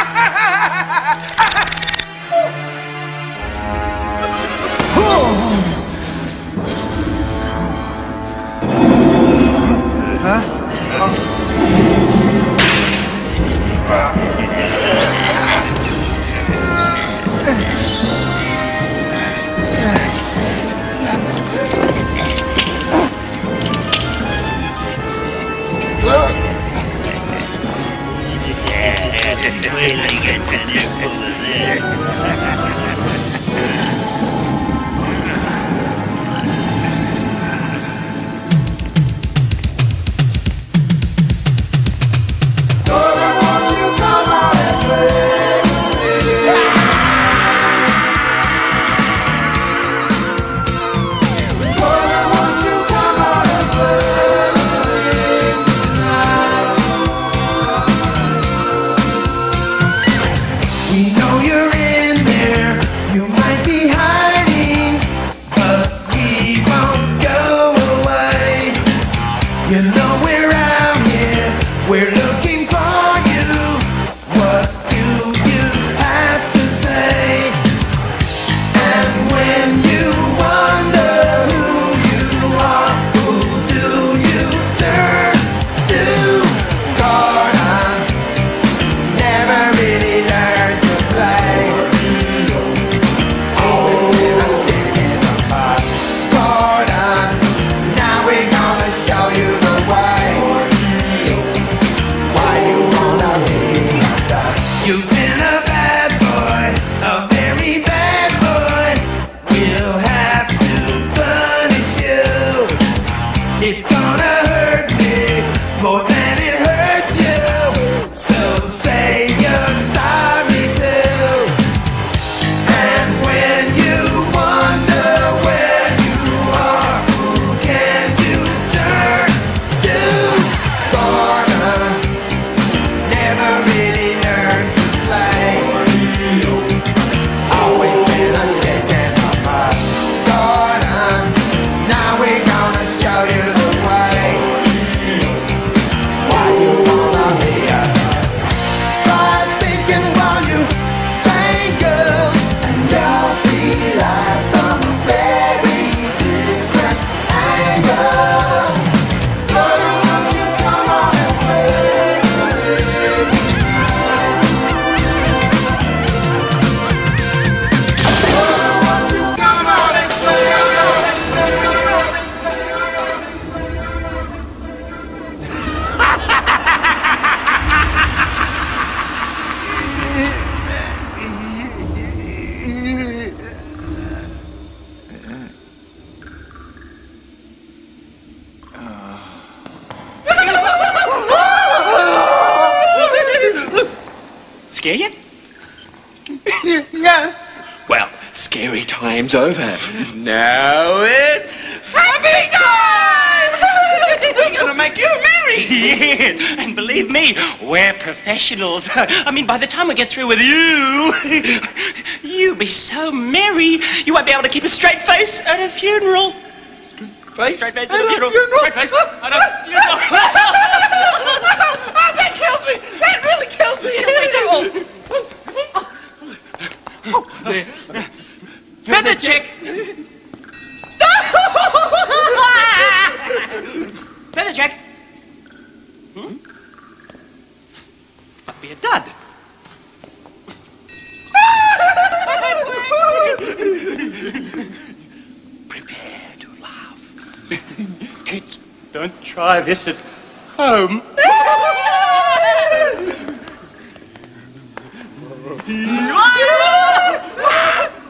Scare you? Yes. Well, scary time's over. Now it's happy time! We're gonna make you married! Yes, and believe me, we're professionals. I mean, by the time we get through with you, you'll be so merry, you won't be able to keep a straight face at a funeral. Face? Straight face at a funeral. Straight face at a funeral. Oh, that kills me! That really kills me! Feather check! Feather check! Must be a dud. Prepare to laugh. Kids, don't try this at home.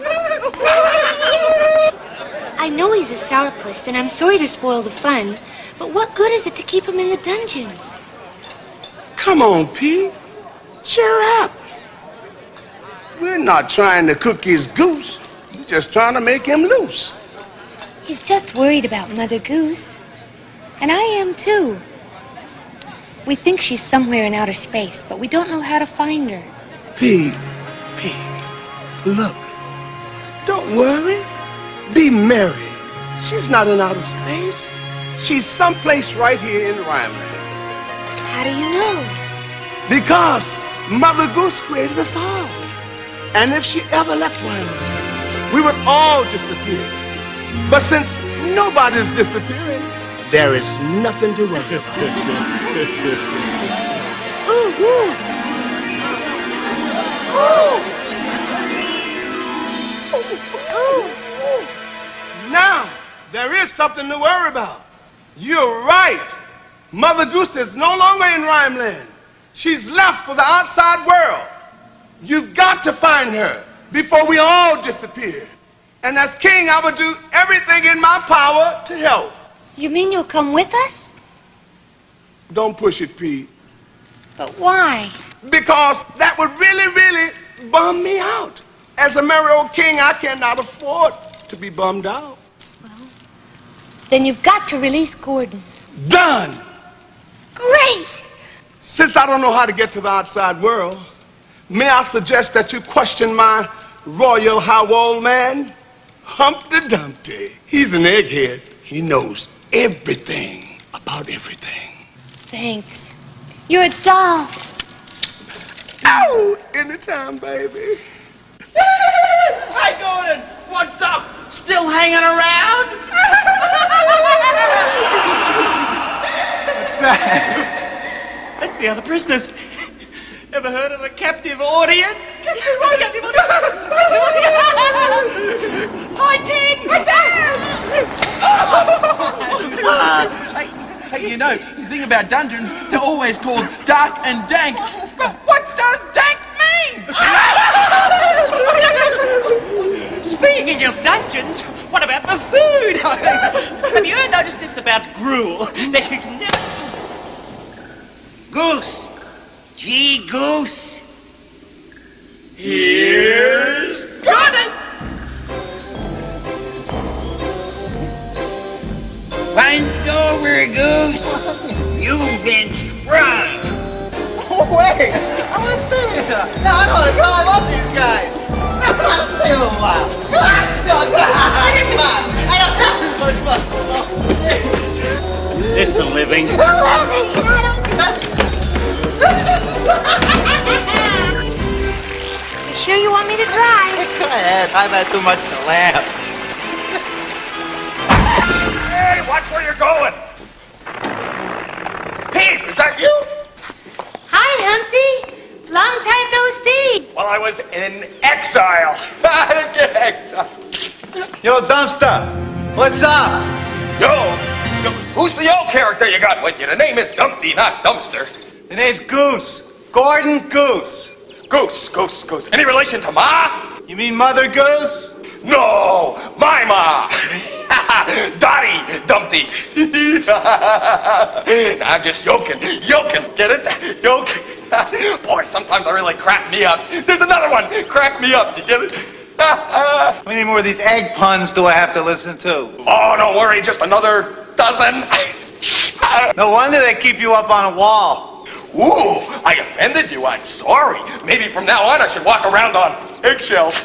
I know he's a sourpuss, and I'm sorry to spoil the fun, But what good is it to keep him in the dungeon? Come on, Pete. Cheer up. We're not trying to cook his goose. We're just trying to make him loose. He's just worried about Mother Goose. And I am, too. We think she's somewhere in outer space, but we don't know how to find her. Pete, look. Don't worry. Be merry. She's not in outer space. She's someplace right here in Rhineland. How do you know? Because Mother Goose created us all. And if she ever left Rhineland, we would all disappear. But since nobody's disappearing, there is nothing to worry about. Ooh, ooh. Ooh. Now, there is something to worry about. You're right. Mother Goose is no longer in Rhineland. She's left for the outside world. You've got to find her before we all disappear. And as king, I will do everything in my power to help. You mean you'll come with us? Don't push it, Pete. But why? Because that would really bum me out. As a merry old king, I cannot afford to be bummed out. Then you've got to release Gordon. Done! Great! Since I don't know how to get to the outside world, may I suggest that you question my royal how old man? Humpty Dumpty. He's an egghead. He knows everything about everything. Thanks. You're a doll. Ow! Anytime, baby. Hi, Gordon. What's up? Still hanging around? What's that? That's the other prisoners. Ever heard of a captive audience? Hi, Ted! Hey, you know, the thing about dungeons, they're always called dark and dank. But what does dank mean? Speaking of dungeons, what about the food? Have you ever noticed this about gruel? That you can never... Goose. Gee, Goose. Here's Gordon. Bend over, Goose. You've been sprung. Oh, wait! I want to stay here. No, I don't want to go. I love these guys. I'll stay a little while. I don't have this much fun. It's a living. You sure you want me to drive? Go ahead. I've had too much to laugh. Hey, watch where you're going. Pete, is that you? Hi, Humpty. Long time no see. Well, I was in exile. Exile. Yo, Dumpster, what's up? Yo, who's the yo character you got with you? The name is Dumpty, not Dumpster. The name's Goose. Gordon Goose. Goose. Any relation to Ma? You mean Mother Goose? No, my Ma. Dottie Dumpty. I'm just yoking, get it? Yoking. Boy, sometimes I really crack me up. There's another one, crack me up, you get it? How many more of these egg puns do I have to listen to? Oh, don't worry, just another dozen. No wonder they keep you up on a wall. Ooh, I offended you, I'm sorry. Maybe from now on I should walk around on eggshells.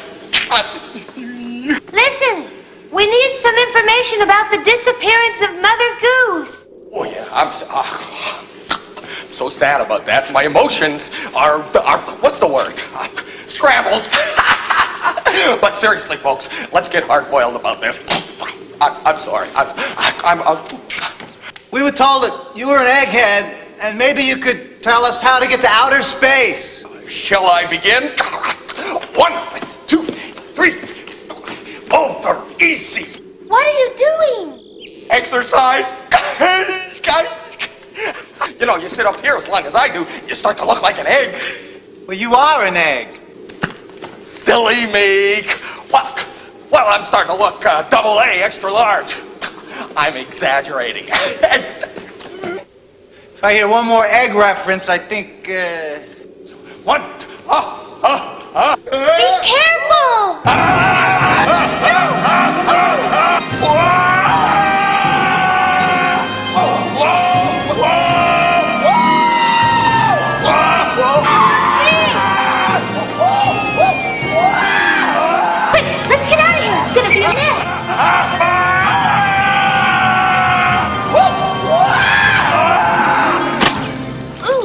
Listen, we need some information about the disappearance of Mother Goose. Oh, yeah, I'm so sad about that. My emotions are what's the word? Scrambled. But seriously, folks, let's get hard-boiled about this. I'm sorry. We were told that you were an egghead, and maybe you could tell us how to get to outer space. Shall I begin? 1, 2, 3. Over easy. What are you doing? Exercise. You know, you sit up here as long as I do, you start to look like an egg. Well, you are an egg. Silly me. Well, I'm starting to look double A, extra large. I'm exaggerating. If I hear one more egg reference, I think, One. Be careful! Quick, let's get out of here. It's gonna be a mess. Ooh.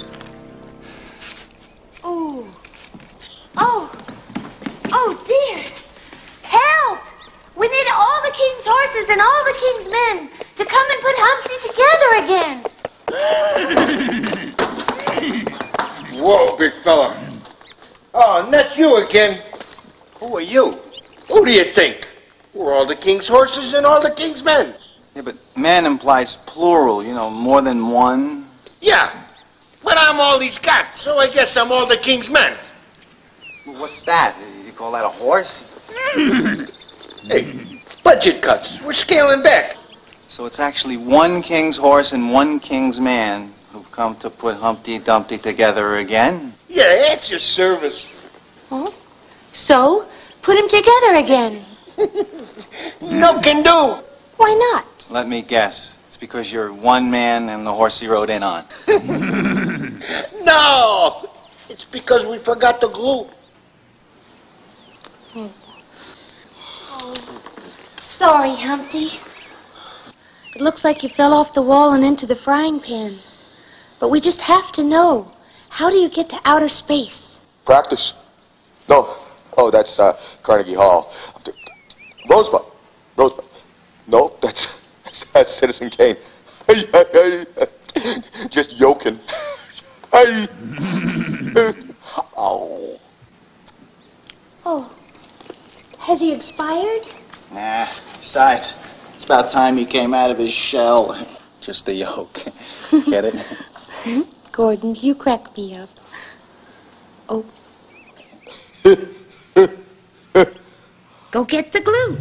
Ooh. Oh. Oh, dear. Help! We need all the king's horses and all the king's men to come and put Humpty together again. Whoa, big fella. Oh, not you again. Who are you? Who do you think? We're all the king's horses and all the king's men. Yeah, but man implies plural, you know, more than one. Yeah, but I'm all he's got, so I guess I'm all the king's men. What's that? You call that a horse? Hey, budget cuts. We're scaling back. So it's actually one king's horse and one king's man who've come to put Humpty Dumpty together again? Yeah, at your service. Huh? So, put him together again. No can do. Why not? Let me guess. It's because you're one man and the horse he rode in on. No, it's because we forgot the glue. Oh, sorry, Humpty. It looks like you fell off the wall and into the frying pan. But we just have to know. How do you get to outer space? Practice. No. Oh, that's Carnegie Hall. Rosebud. Rosebud. No, that's Citizen Kane. Just yoking. Oh. Oh. Has he expired? Nah, besides, it's about time he came out of his shell. Just the yolk. Get it? Gordon, you crack me up. Oh. Go get the glue.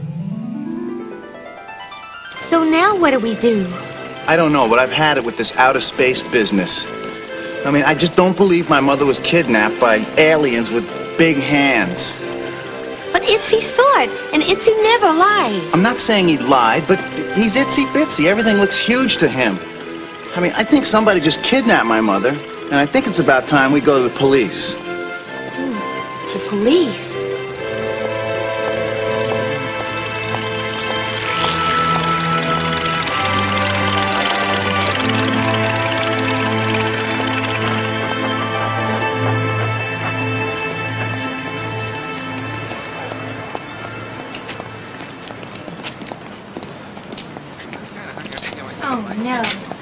So now what do we do? I don't know, but I've had it with this outer space business. I mean, I just don't believe my mother was kidnapped by aliens with big hands. But Itsy saw it, and Itsy never lies. I'm not saying he lied, but he's itsy-bitsy. Everything looks huge to him. I mean, I think somebody just kidnapped my mother, and I think it's about time we go to the police. The police? Oh, no.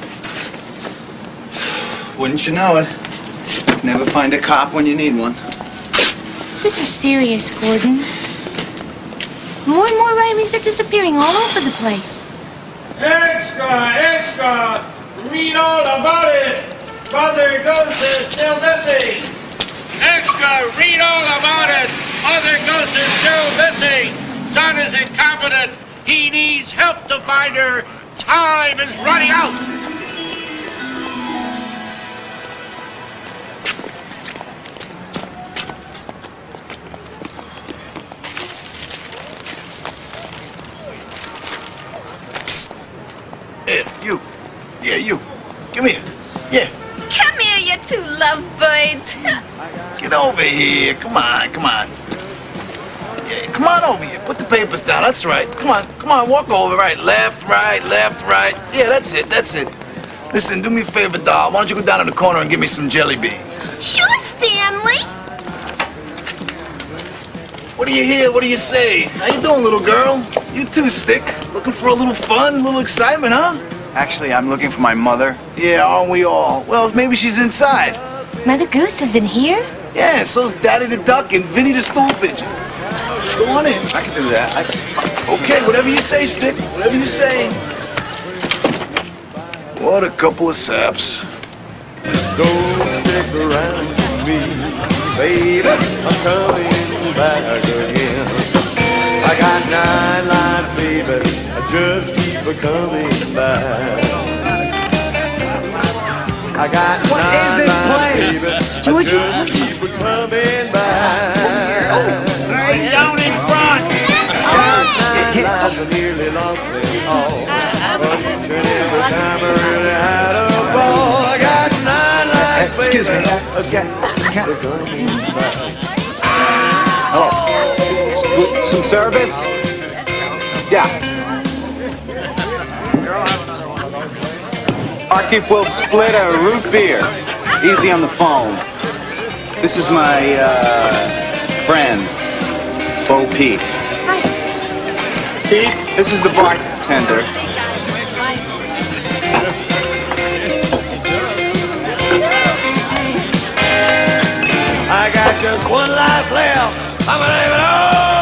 Wouldn't you know it? Never find a cop when you need one. This is serious, Gordon. More and more Rileys are disappearing all over the place. Extra! Read all about it! Mother Goose is still missing! Extra! Read all about it! Mother Goose is still missing! Son is incompetent! He needs help to find her! Time is running out! You. Yeah, you. Come here. Yeah. Come here, you two lovebirds. Get over here. Come on, come on. Yeah, come on over here. Put the papers down. That's right. Come on, walk over. Right, left, right. Yeah, that's it. Listen, do me a favor, doll. Why don't you go down in the corner and give me some jelly beans? Sure, Stanley. What do you hear? What do you say? How you doing, little girl? You too, Stick. Looking for a little fun, a little excitement, huh? Actually, I'm looking for my mother. Yeah, aren't we all? Well, maybe she's inside. Mother Goose is in here? Yeah, and so's Daddy the Duck and Vinny the Stool Pigeon. Go on in. I can do that. Okay, whatever you say, Stick. Whatever you say. What a couple of saps. Don't stick around with me, baby. I'm coming back again. I got 9 lives, baby, I just keep a coming back. I got What is this place? George, I just keep a coming back. Right down in front. I got 9 lives, I nearly lost them all. But each and every time I really had a ball. I got 9 lives, baby. Excuse me. Hello. Some service? Yeah. Barkeep will split a root beer. Easy on the phone. This is my friend, Bo Peep. Hi. Pete, this is the bartender. I got just 1 life left. I'm gonna leave it all.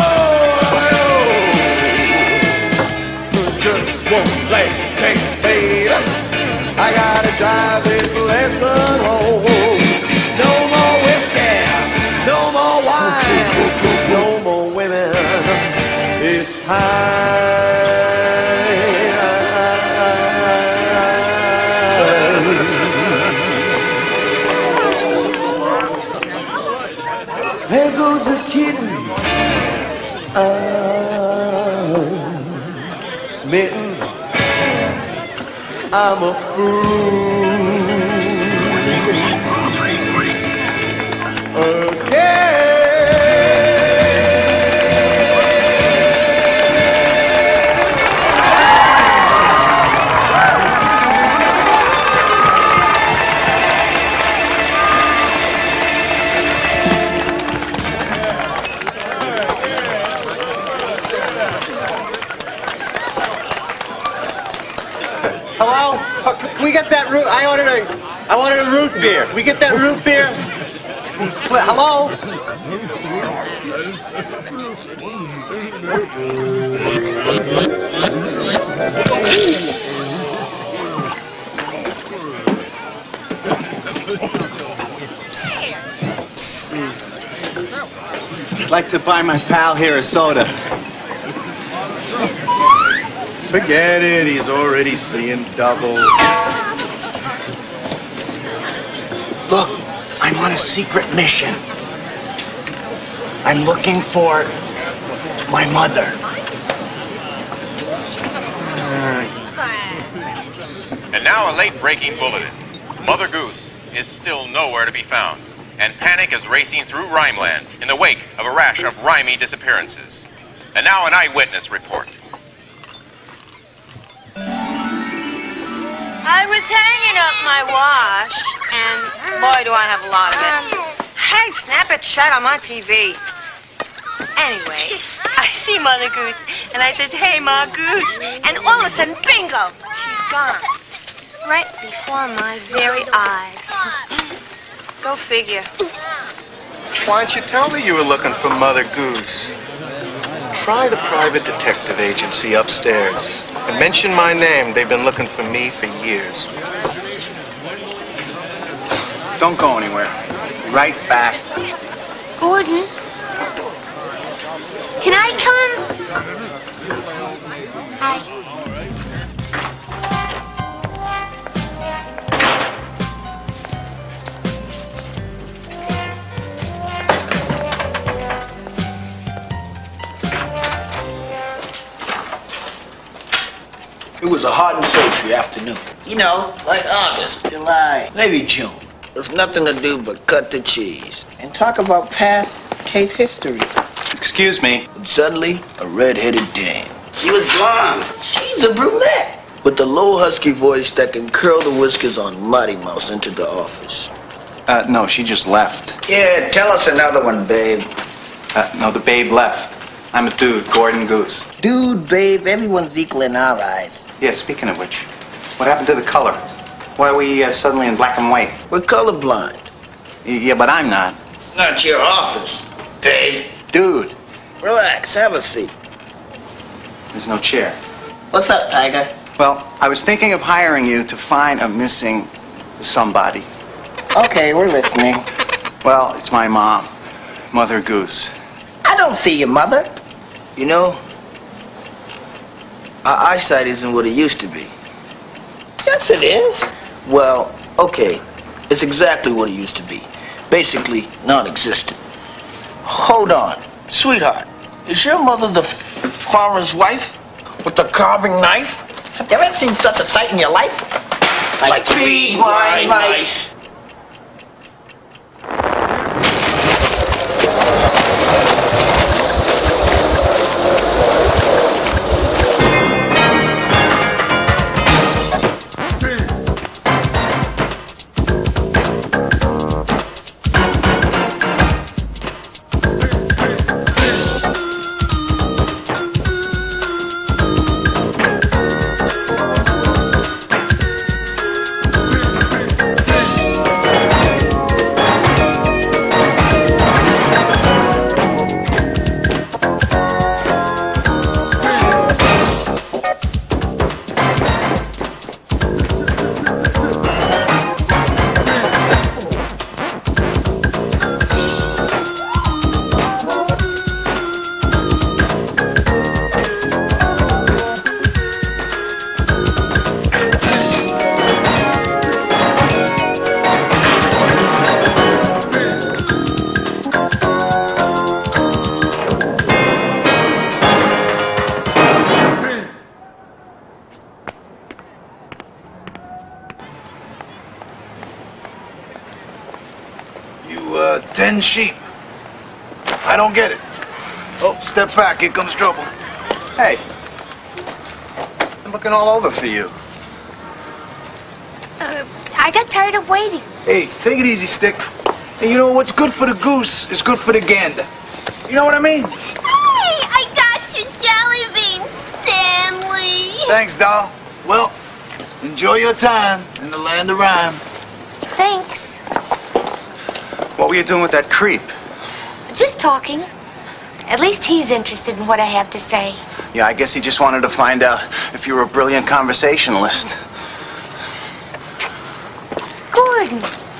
Just one place to take, baby. I gotta drive this lesson home. No more whiskey, no more wine, no more women. It's time. There goes the kitten. Smitten. I'm a fool. Hello? Can we get that root? I wanted a root beer. Can we get that root beer? Hello? I'd like to buy my pal here a soda. Forget it, he's already seeing double. Look, I'm on a secret mission. I'm looking for my mother. And now a late-breaking bulletin. Mother Goose is still nowhere to be found, and panic is racing through Rhymeland in the wake of a rash of rhymey disappearances. And now an eyewitness report. I was hanging up my wash, and boy, do I have a lot of it. Hey, snap it shut, I'm on TV. Anyway, I see Mother Goose, and I said, hey, Ma Goose, and all of a sudden, bingo, she's gone. Right before my very eyes. Go figure. Why didn't you tell me you were looking for Mother Goose? Try the private detective agency upstairs. And mention my name. They've been looking for me for years. Don't go anywhere. Right back. Gordon, can I come? Hi. It was a hot and sultry afternoon. You know, like August, July, maybe June. There's nothing to do but cut the cheese and talk about past case histories. Excuse me. And suddenly, a red-headed dame. She was blonde. She's a brunette. With the low, husky voice that can curl the whiskers on Mighty Mouse entered the office. No, she just left. Yeah, tell us another one, babe. No, the babe left. I'm a dude, Gordon Goose. Dude, babe, everyone's equal in our eyes. Yeah, speaking of which, what happened to the color? Why are we suddenly in black and white? We're colorblind. Yeah, but I'm not. It's not your office, babe. Dude. Relax, have a seat. There's no chair. What's up, Tiger? Well, I was thinking of hiring you to find a missing somebody. Okay, we're listening. Well, it's my mom, Mother Goose. I don't see your mother. You know, our eyesight isn't what it used to be. Yes, it is. Well, okay, it's exactly what it used to be. Basically, non-existent. Hold on. Sweetheart, is your mother the farmer's wife with the carving knife? Have you ever seen such a sight in your life? Like three blind mice. Ten sheep. I don't get it. Oh, step back. Here comes trouble. Hey. I'm looking all over for you. I got tired of waiting. Hey, take it easy, Stick. Hey, you know, what's good for the goose is good for the gander. You know what I mean? Hey, I got your jelly beans, Stanley. Thanks, doll. Well, enjoy your time in the land of rhyme. Thanks. What were you doing with that creep? Just talking. At least he's interested in what I have to say. Yeah, I guess he just wanted to find out if you were a brilliant conversationalist. Gordon.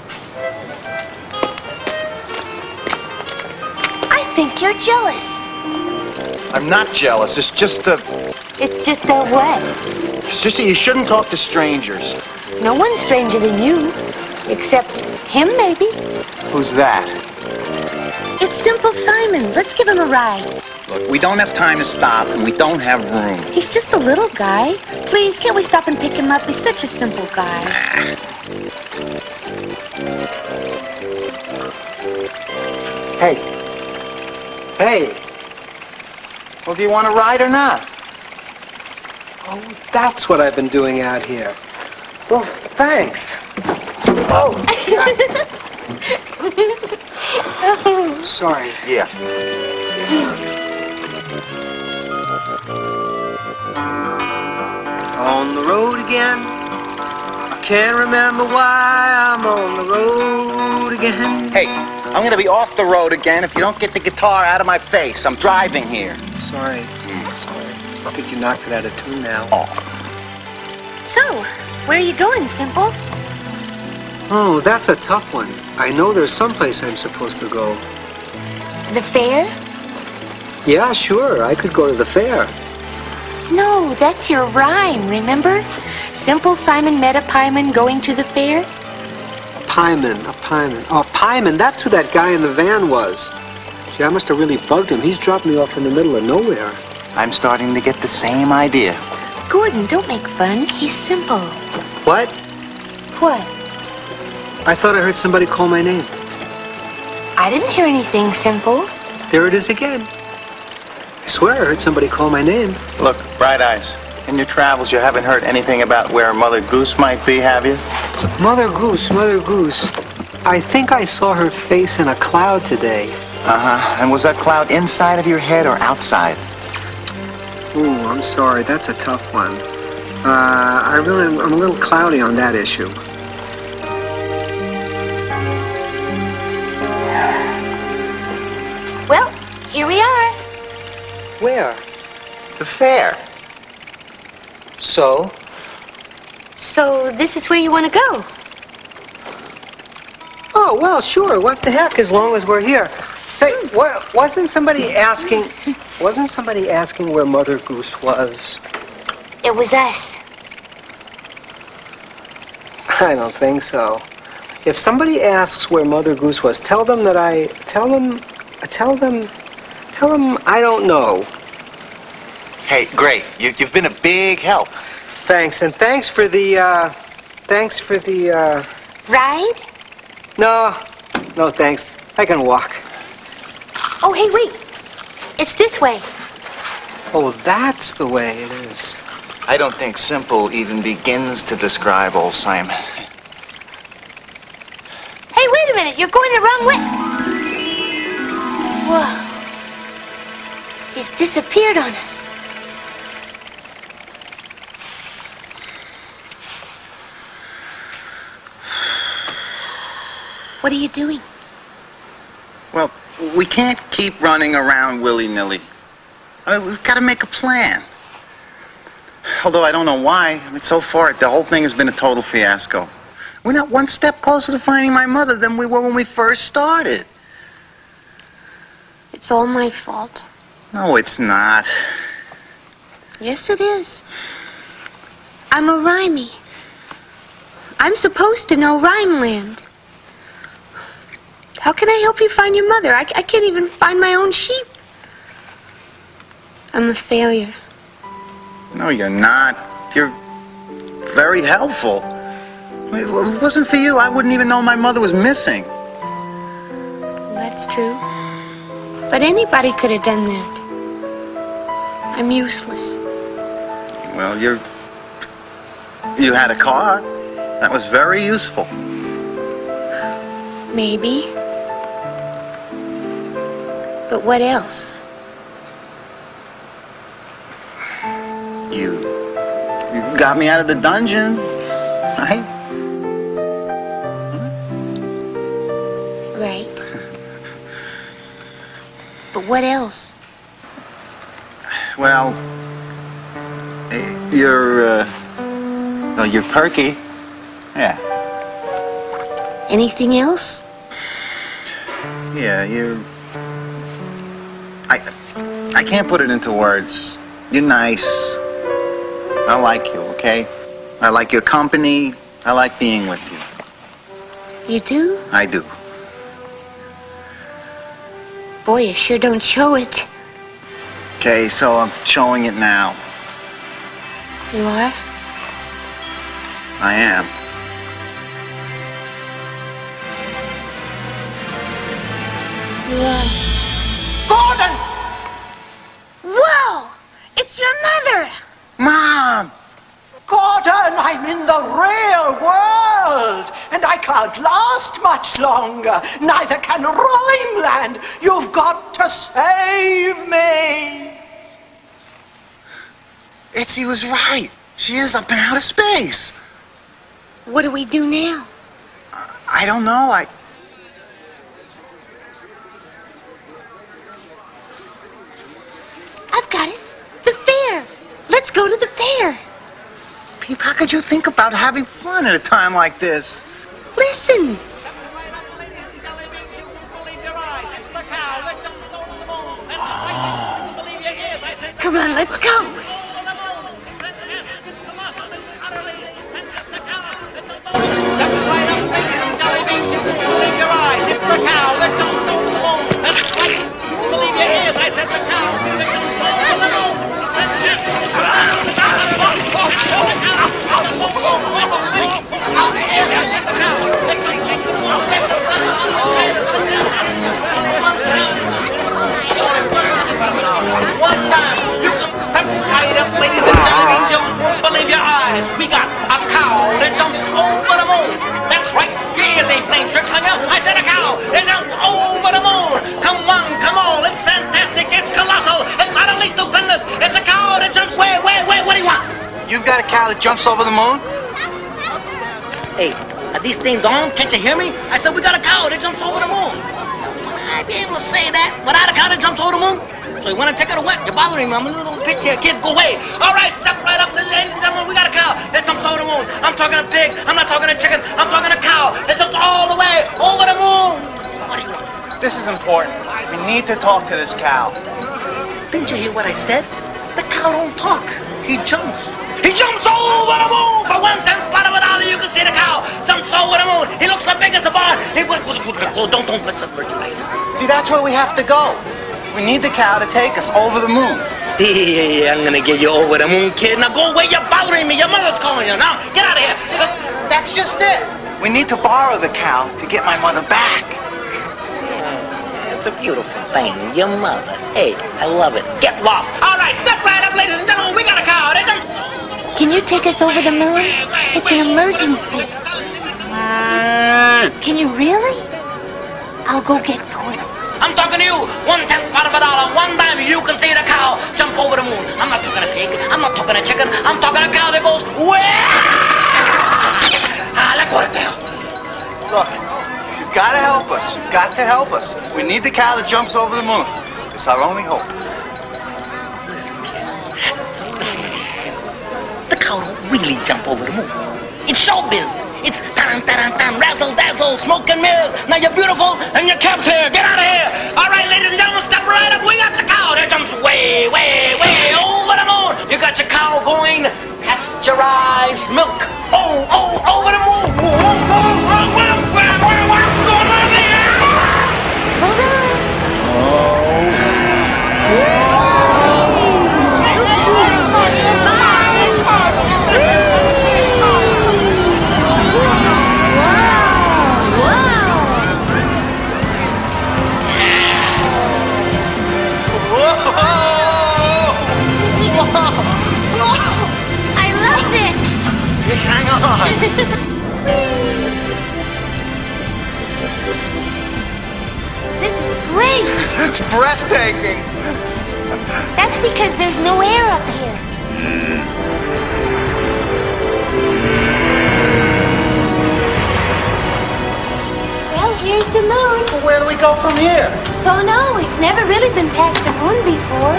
I think you're jealous. I'm not jealous. It's just a... It's just a what? It's just that you shouldn't talk to strangers. No one's stranger than you. Except him, maybe. Who's that? It's Simple Simon. Let's give him a ride. Look, we don't have time to stop, and we don't have room. He's just a little guy. Please, can't we stop and pick him up? He's such a simple guy. Hey. Hey. Well, do you want to ride or not? Oh, that's what I've been doing out here. Well, thanks. Oh! Sorry. Yeah. On the road again. I can't remember why I'm on the road again. Hey, I'm going to be off the road again if you don't get the guitar out of my face. I'm driving here. Sorry. Sorry. I think you knocked it out of tune now. So, where are you going, Simple? Oh, that's a tough one. I know there's someplace I'm supposed to go. The fair? Yeah, sure. I could go to the fair. No, that's your rhyme, remember? Simple Simon met a pieman going to the fair. A pieman. Oh, pieman, that's who that guy in the van was. Gee, I must have really bugged him. He's dropped me off in the middle of nowhere. I'm starting to get the same idea. Gordon, don't make fun. He's simple. What? What? I thought I heard somebody call my name. I didn't hear anything, Simple. There it is again. I swear I heard somebody call my name. Look, Bright Eyes, in your travels you haven't heard anything about where Mother Goose might be, have you? Mother Goose. I think I saw her face in a cloud today. Uh-huh. And was that cloud inside of your head or outside? Ooh, I'm sorry. That's a tough one. I'm a little cloudy on that issue. Well, here we are. Where? The fair. So? So this is where you want to go? Oh, well, sure. What the heck, as long as we're here. Say, wasn't somebody asking where Mother Goose was? It was us. I don't think so. If somebody asks where Mother Goose was, tell them I don't know. Hey, great. You've been a big help. Thanks, and thanks for the Ride? No, thanks. I can walk. Oh, hey, wait. It's this way. Oh, that's the way it is. I don't think simple even begins to describe old Simon. Hey, wait a minute. You're going the wrong way. Whoa. He's disappeared on us. What are you doing? Well, we can't keep running around willy-nilly. I mean, we've got to make a plan. Although I don't know why. I mean, so far, the whole thing has been a total fiasco. We're not one step closer to finding my mother than we were when we first started. It's all my fault. No, it's not. Yes, it is. I'm a rhymey. I'm supposed to know Rhymeland. How can I help you find your mother? I can't even find my own sheep. I'm a failure. No, you're not. You're very helpful. I mean, if it wasn't for you, I wouldn't even know my mother was missing. That's true. But anybody could have done that. I'm useless. Well, you had a car. That was very useful. Maybe. But what else? You got me out of the dungeon, right? Right. But what else? Well, you're perky. Yeah. Anything else? Yeah, I can't put it into words. You're nice. I like you, okay? I like your company. I like being with you. You do? I do. Boy, you sure don't show it. Okay, so I'm showing it now. You are? I am. Yeah. Gordon! Whoa! It's your mother! Mom! Gordon, I'm in the real world, and I can't last much longer. Neither can Rhymeland. You've got to save me. Itzy was right. She is up in outer space. What do we do now? I don't know. I've got it. The fair. Let's go to the fair. Peep, how could you think about having fun at a time like this? Listen. Come on, let's go. Step right up, ladies and gentlemen. Joes won't believe your eyes. We got a cow that jumps over the moon. That's right. Your ears ain't playing tricks on you. I said a cow that jumps over the moon. Come one, come all. It's fantastic. It's colossal. It's utterly stupendous. It's a cow that jumps way. What do you want? You've got a cow that jumps over the moon? Hey, are these things on? Can't you hear me? I said we got a cow that jumps over the moon. I'd be able to say that without a cow that jumps over the moon. So you want to take it or what? You're bothering me. I'm a little pitch here, kid. Go away. All right, step right up, ladies and gentlemen. We got a cow that jumps over the moon. I'm talking a pig. I'm not talking a chicken. I'm talking a cow that jumps all the way over the moon. What do you want? This is important. We need to talk to this cow. Didn't you hear what I said? The cow don't talk. He jumps. He jumps over the moon! For 1/10 part of a dollar, you can see the cow jumps over the moon. He looks as big as a barn. Don't put some merchandise. See, that's where we have to go. We need the cow to take us over the moon. Hey, I'm gonna get you over the moon, kid. Now go away. You're bothering me. Your mother's calling you. Now get out of here. That's just it. We need to borrow the cow to get my mother back. It's a beautiful thing. Your mother. Hey, I love it. Get lost. All right, step right up, ladies and gentlemen. We got a cow. They jump. Can you take us over the moon? It's an emergency. Can you really? I'll go get Gordon. I'm talking to you. 1/10 part of a dollar. One time you can see the cow jump over the moon. I'm not talking a pig. I'm not talking a chicken. I'm talking a cow that goes let go of the tail. Look, you've got to help us. You've got to help us. We need the cow that jumps over the moon. It's our only hope. Listen, kid. Listen. The cow don't really jump over the moon. It's showbiz. It's tan, razzle dazzle, smoke and mirrors. Now you're beautiful and your cap's here. Get out of here. All right, ladies and gentlemen, step right up. We got the cow that jumps way over the moon. You got your cow going pasteurized milk. Over the moon. What's going on there? Hold on. I love this. Hey, hang on. This is great. It's breathtaking. That's because there's no air up here. Well, here's the moon. Where do we go from here? Oh no, we've never really been past the moon before.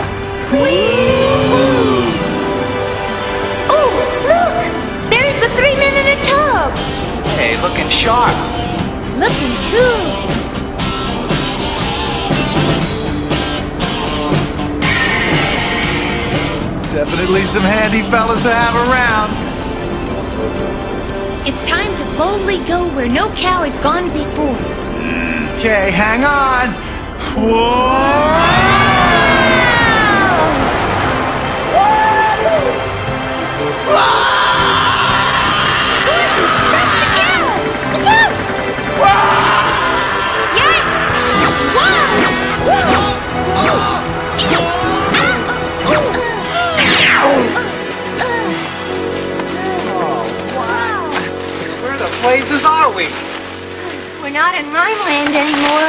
Oh, look! There's the 3 men in a tub. Hey, looking sharp. Looking cool. Definitely some handy fellas to have around. It's time to boldly go where no cow has gone before. Okay, hang on. Gordon, stop the cow! Look out! Yikes! Where the places are we? We're not in Rhineland anymore.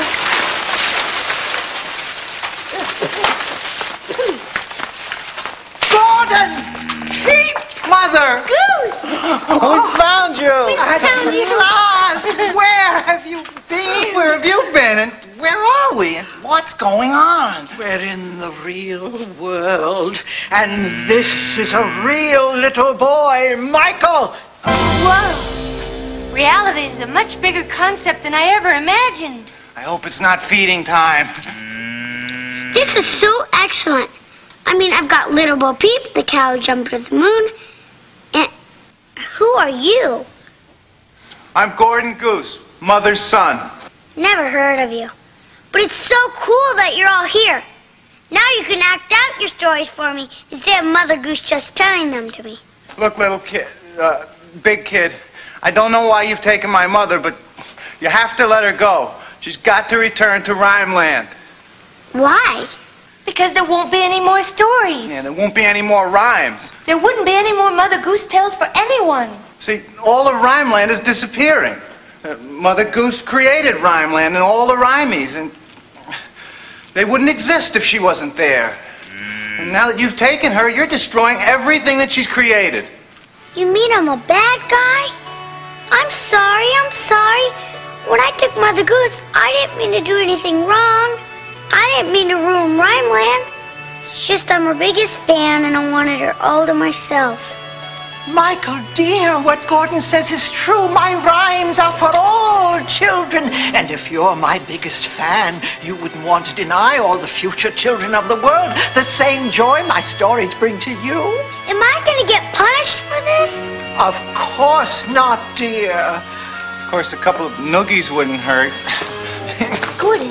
Gordon! Keep Mother! Goose! We found you! We found you! Lost! Where have you been? Where have you been? And where are we? And what's going on? We're in the real world, and this is a real little boy, Michael! Whoa! Reality is a much bigger concept than I ever imagined. I hope it's not feeding time. This is so excellent. I mean, I've got Little Bo Peep, the cow who jumped to the moon. And who are you? I'm Gordon Goose, Mother's son. Never heard of you. But it's so cool that you're all here. Now you can act out your stories for me instead of Mother Goose just telling them to me. Look, little kid, big kid, I don't know why you've taken my mother, but you have to let her go. She's got to return to Rhymeland. Why? Because there won't be any more stories. Yeah, there won't be any more rhymes. There wouldn't be any more Mother Goose tales for anyone. See, all of Rhymeland is disappearing. Mother Goose created Rhymeland and all the Rhymies, and they wouldn't exist if she wasn't there. And now that you've taken her, you're destroying everything that she's created. You mean I'm a bad guy? I'm sorry. When I took Mother Goose, I didn't mean to do anything wrong. I didn't mean to ruin Rhymeland. It's just I'm her biggest fan and I wanted her all to myself. Michael, dear, what Gordon says is true. My rhymes are for all children. And if you're my biggest fan, you wouldn't want to deny all the future children of the world the same joy my stories bring to you. Am I going to get punished for this? Of course not, dear. Of course, a couple of noogies wouldn't hurt. Gordon.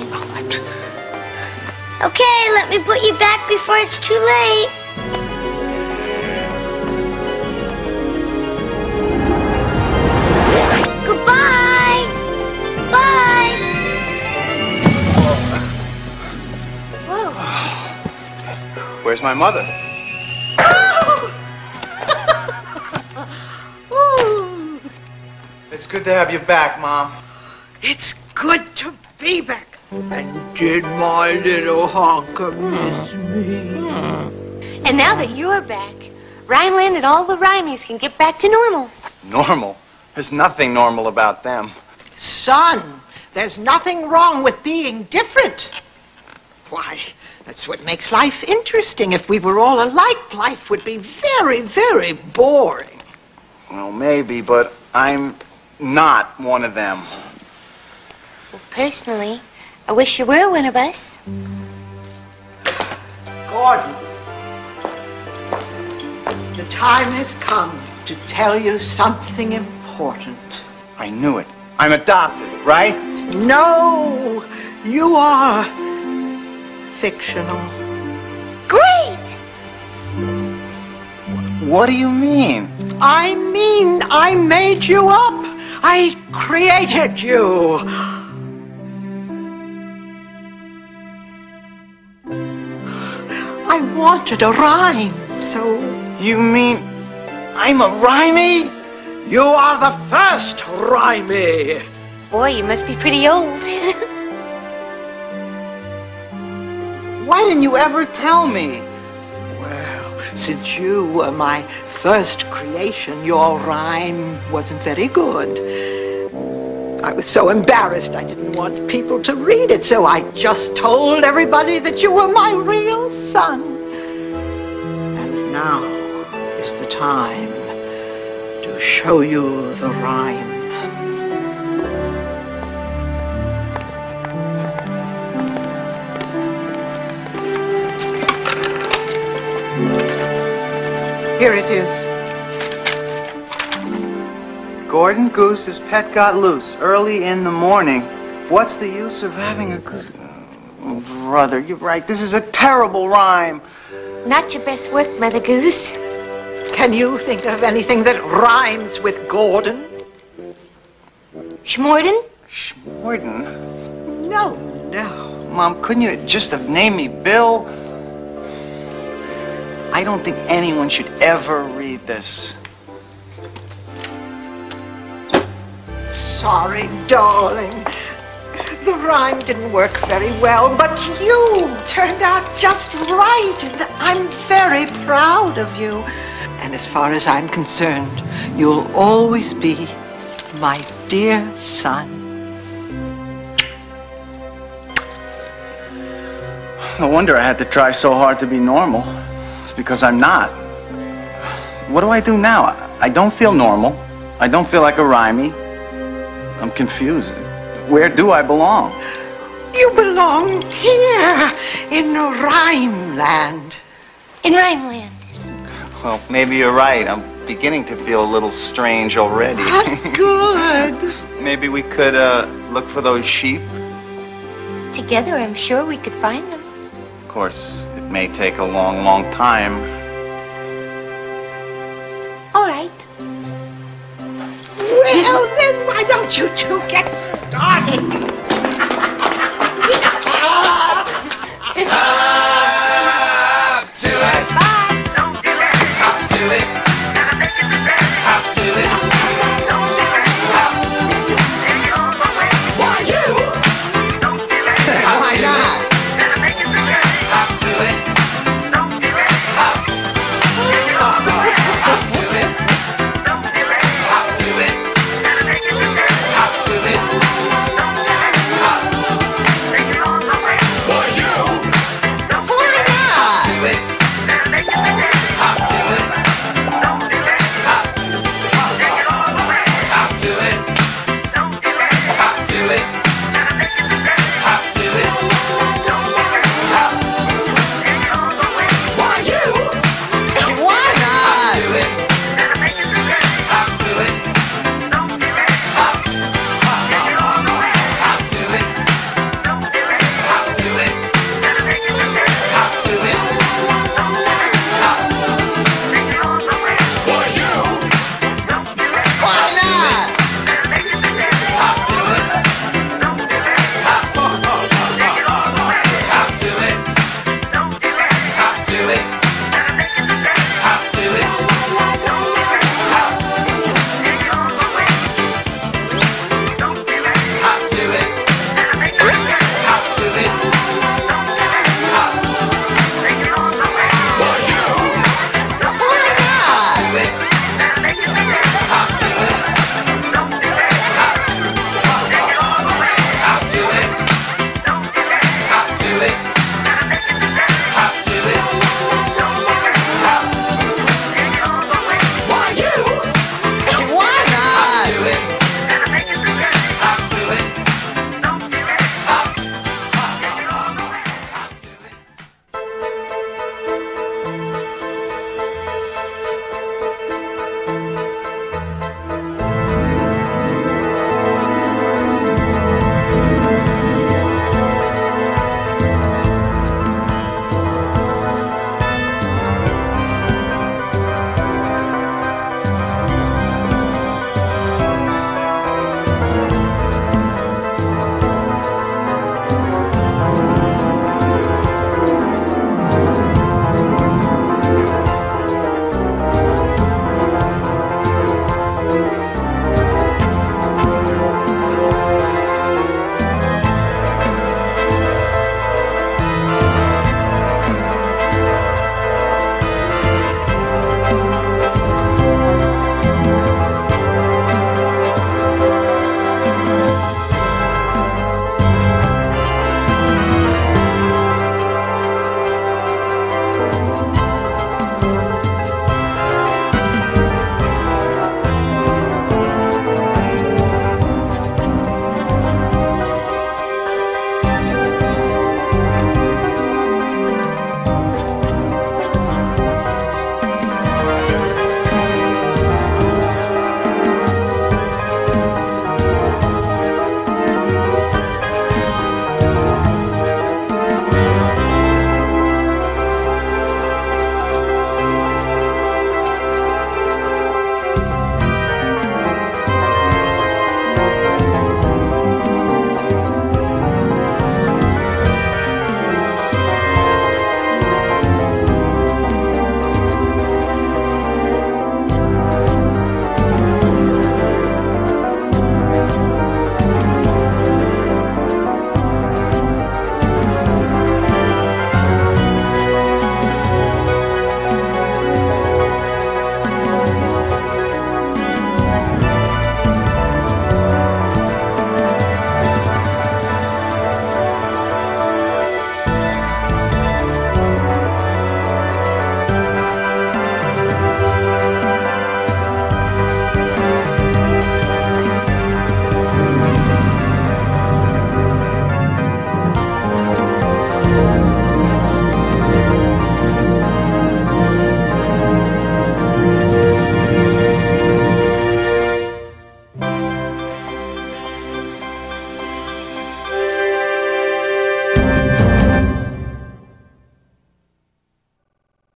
Okay, let me put you back before it's too late. Goodbye. Bye. Whoa. Where's my mother? It's good to have you back, Mom. It's good to be back. And did my little honker miss me? And now that you're back, Rhymeland and all the Rhymies can get back to normal. Normal? There's nothing normal about them. Son, there's nothing wrong with being different. Why, that's what makes life interesting. If we were all alike, life would be very, very boring. Well, maybe, but I'm not one of them. Well, personally, I wish you were one of us. Gordon, the time has come to tell you something important. I knew it. I'm adopted, right? No, you are fictional. Great! What do you mean? I mean, I made you up. I created you. I wanted a rhyme, so... You mean I'm a rhymey? You are the first rhymey. Boy, you must be pretty old. Why didn't you ever tell me? Well, since you were my first creation, your rhyme wasn't very good. I was so embarrassed I didn't want people to read it, so I just told everybody that you were my real son. And now is the time to show you the rhyme. Here it is. Gordon Goose's pet got loose early in the morning. What's the use of having a goose? Oh, brother, you're right. This is a terrible rhyme. Not your best work, Mother Goose. Can you think of anything that rhymes with Gordon? Schmorden? Schmorden? No, no. Mom, couldn't you just have named me Bill? I don't think anyone should ever read this. Sorry, darling. The rhyme didn't work very well, but you turned out just right, and I'm very proud of you. And as far as I'm concerned, you'll always be my dear son. No wonder I had to try so hard to be normal. It's because I'm not. What do I do now? I don't feel normal. I don't feel like a rhymey. I'm confused. Where do I belong? You belong here, in Rhymeland. In Rhymeland. Well, maybe you're right. I'm beginning to feel a little strange already. Good. Maybe we could look for those sheep. Together, I'm sure we could find them. Of course, it may take a long, long time. All right. Well, then why don't you two get started?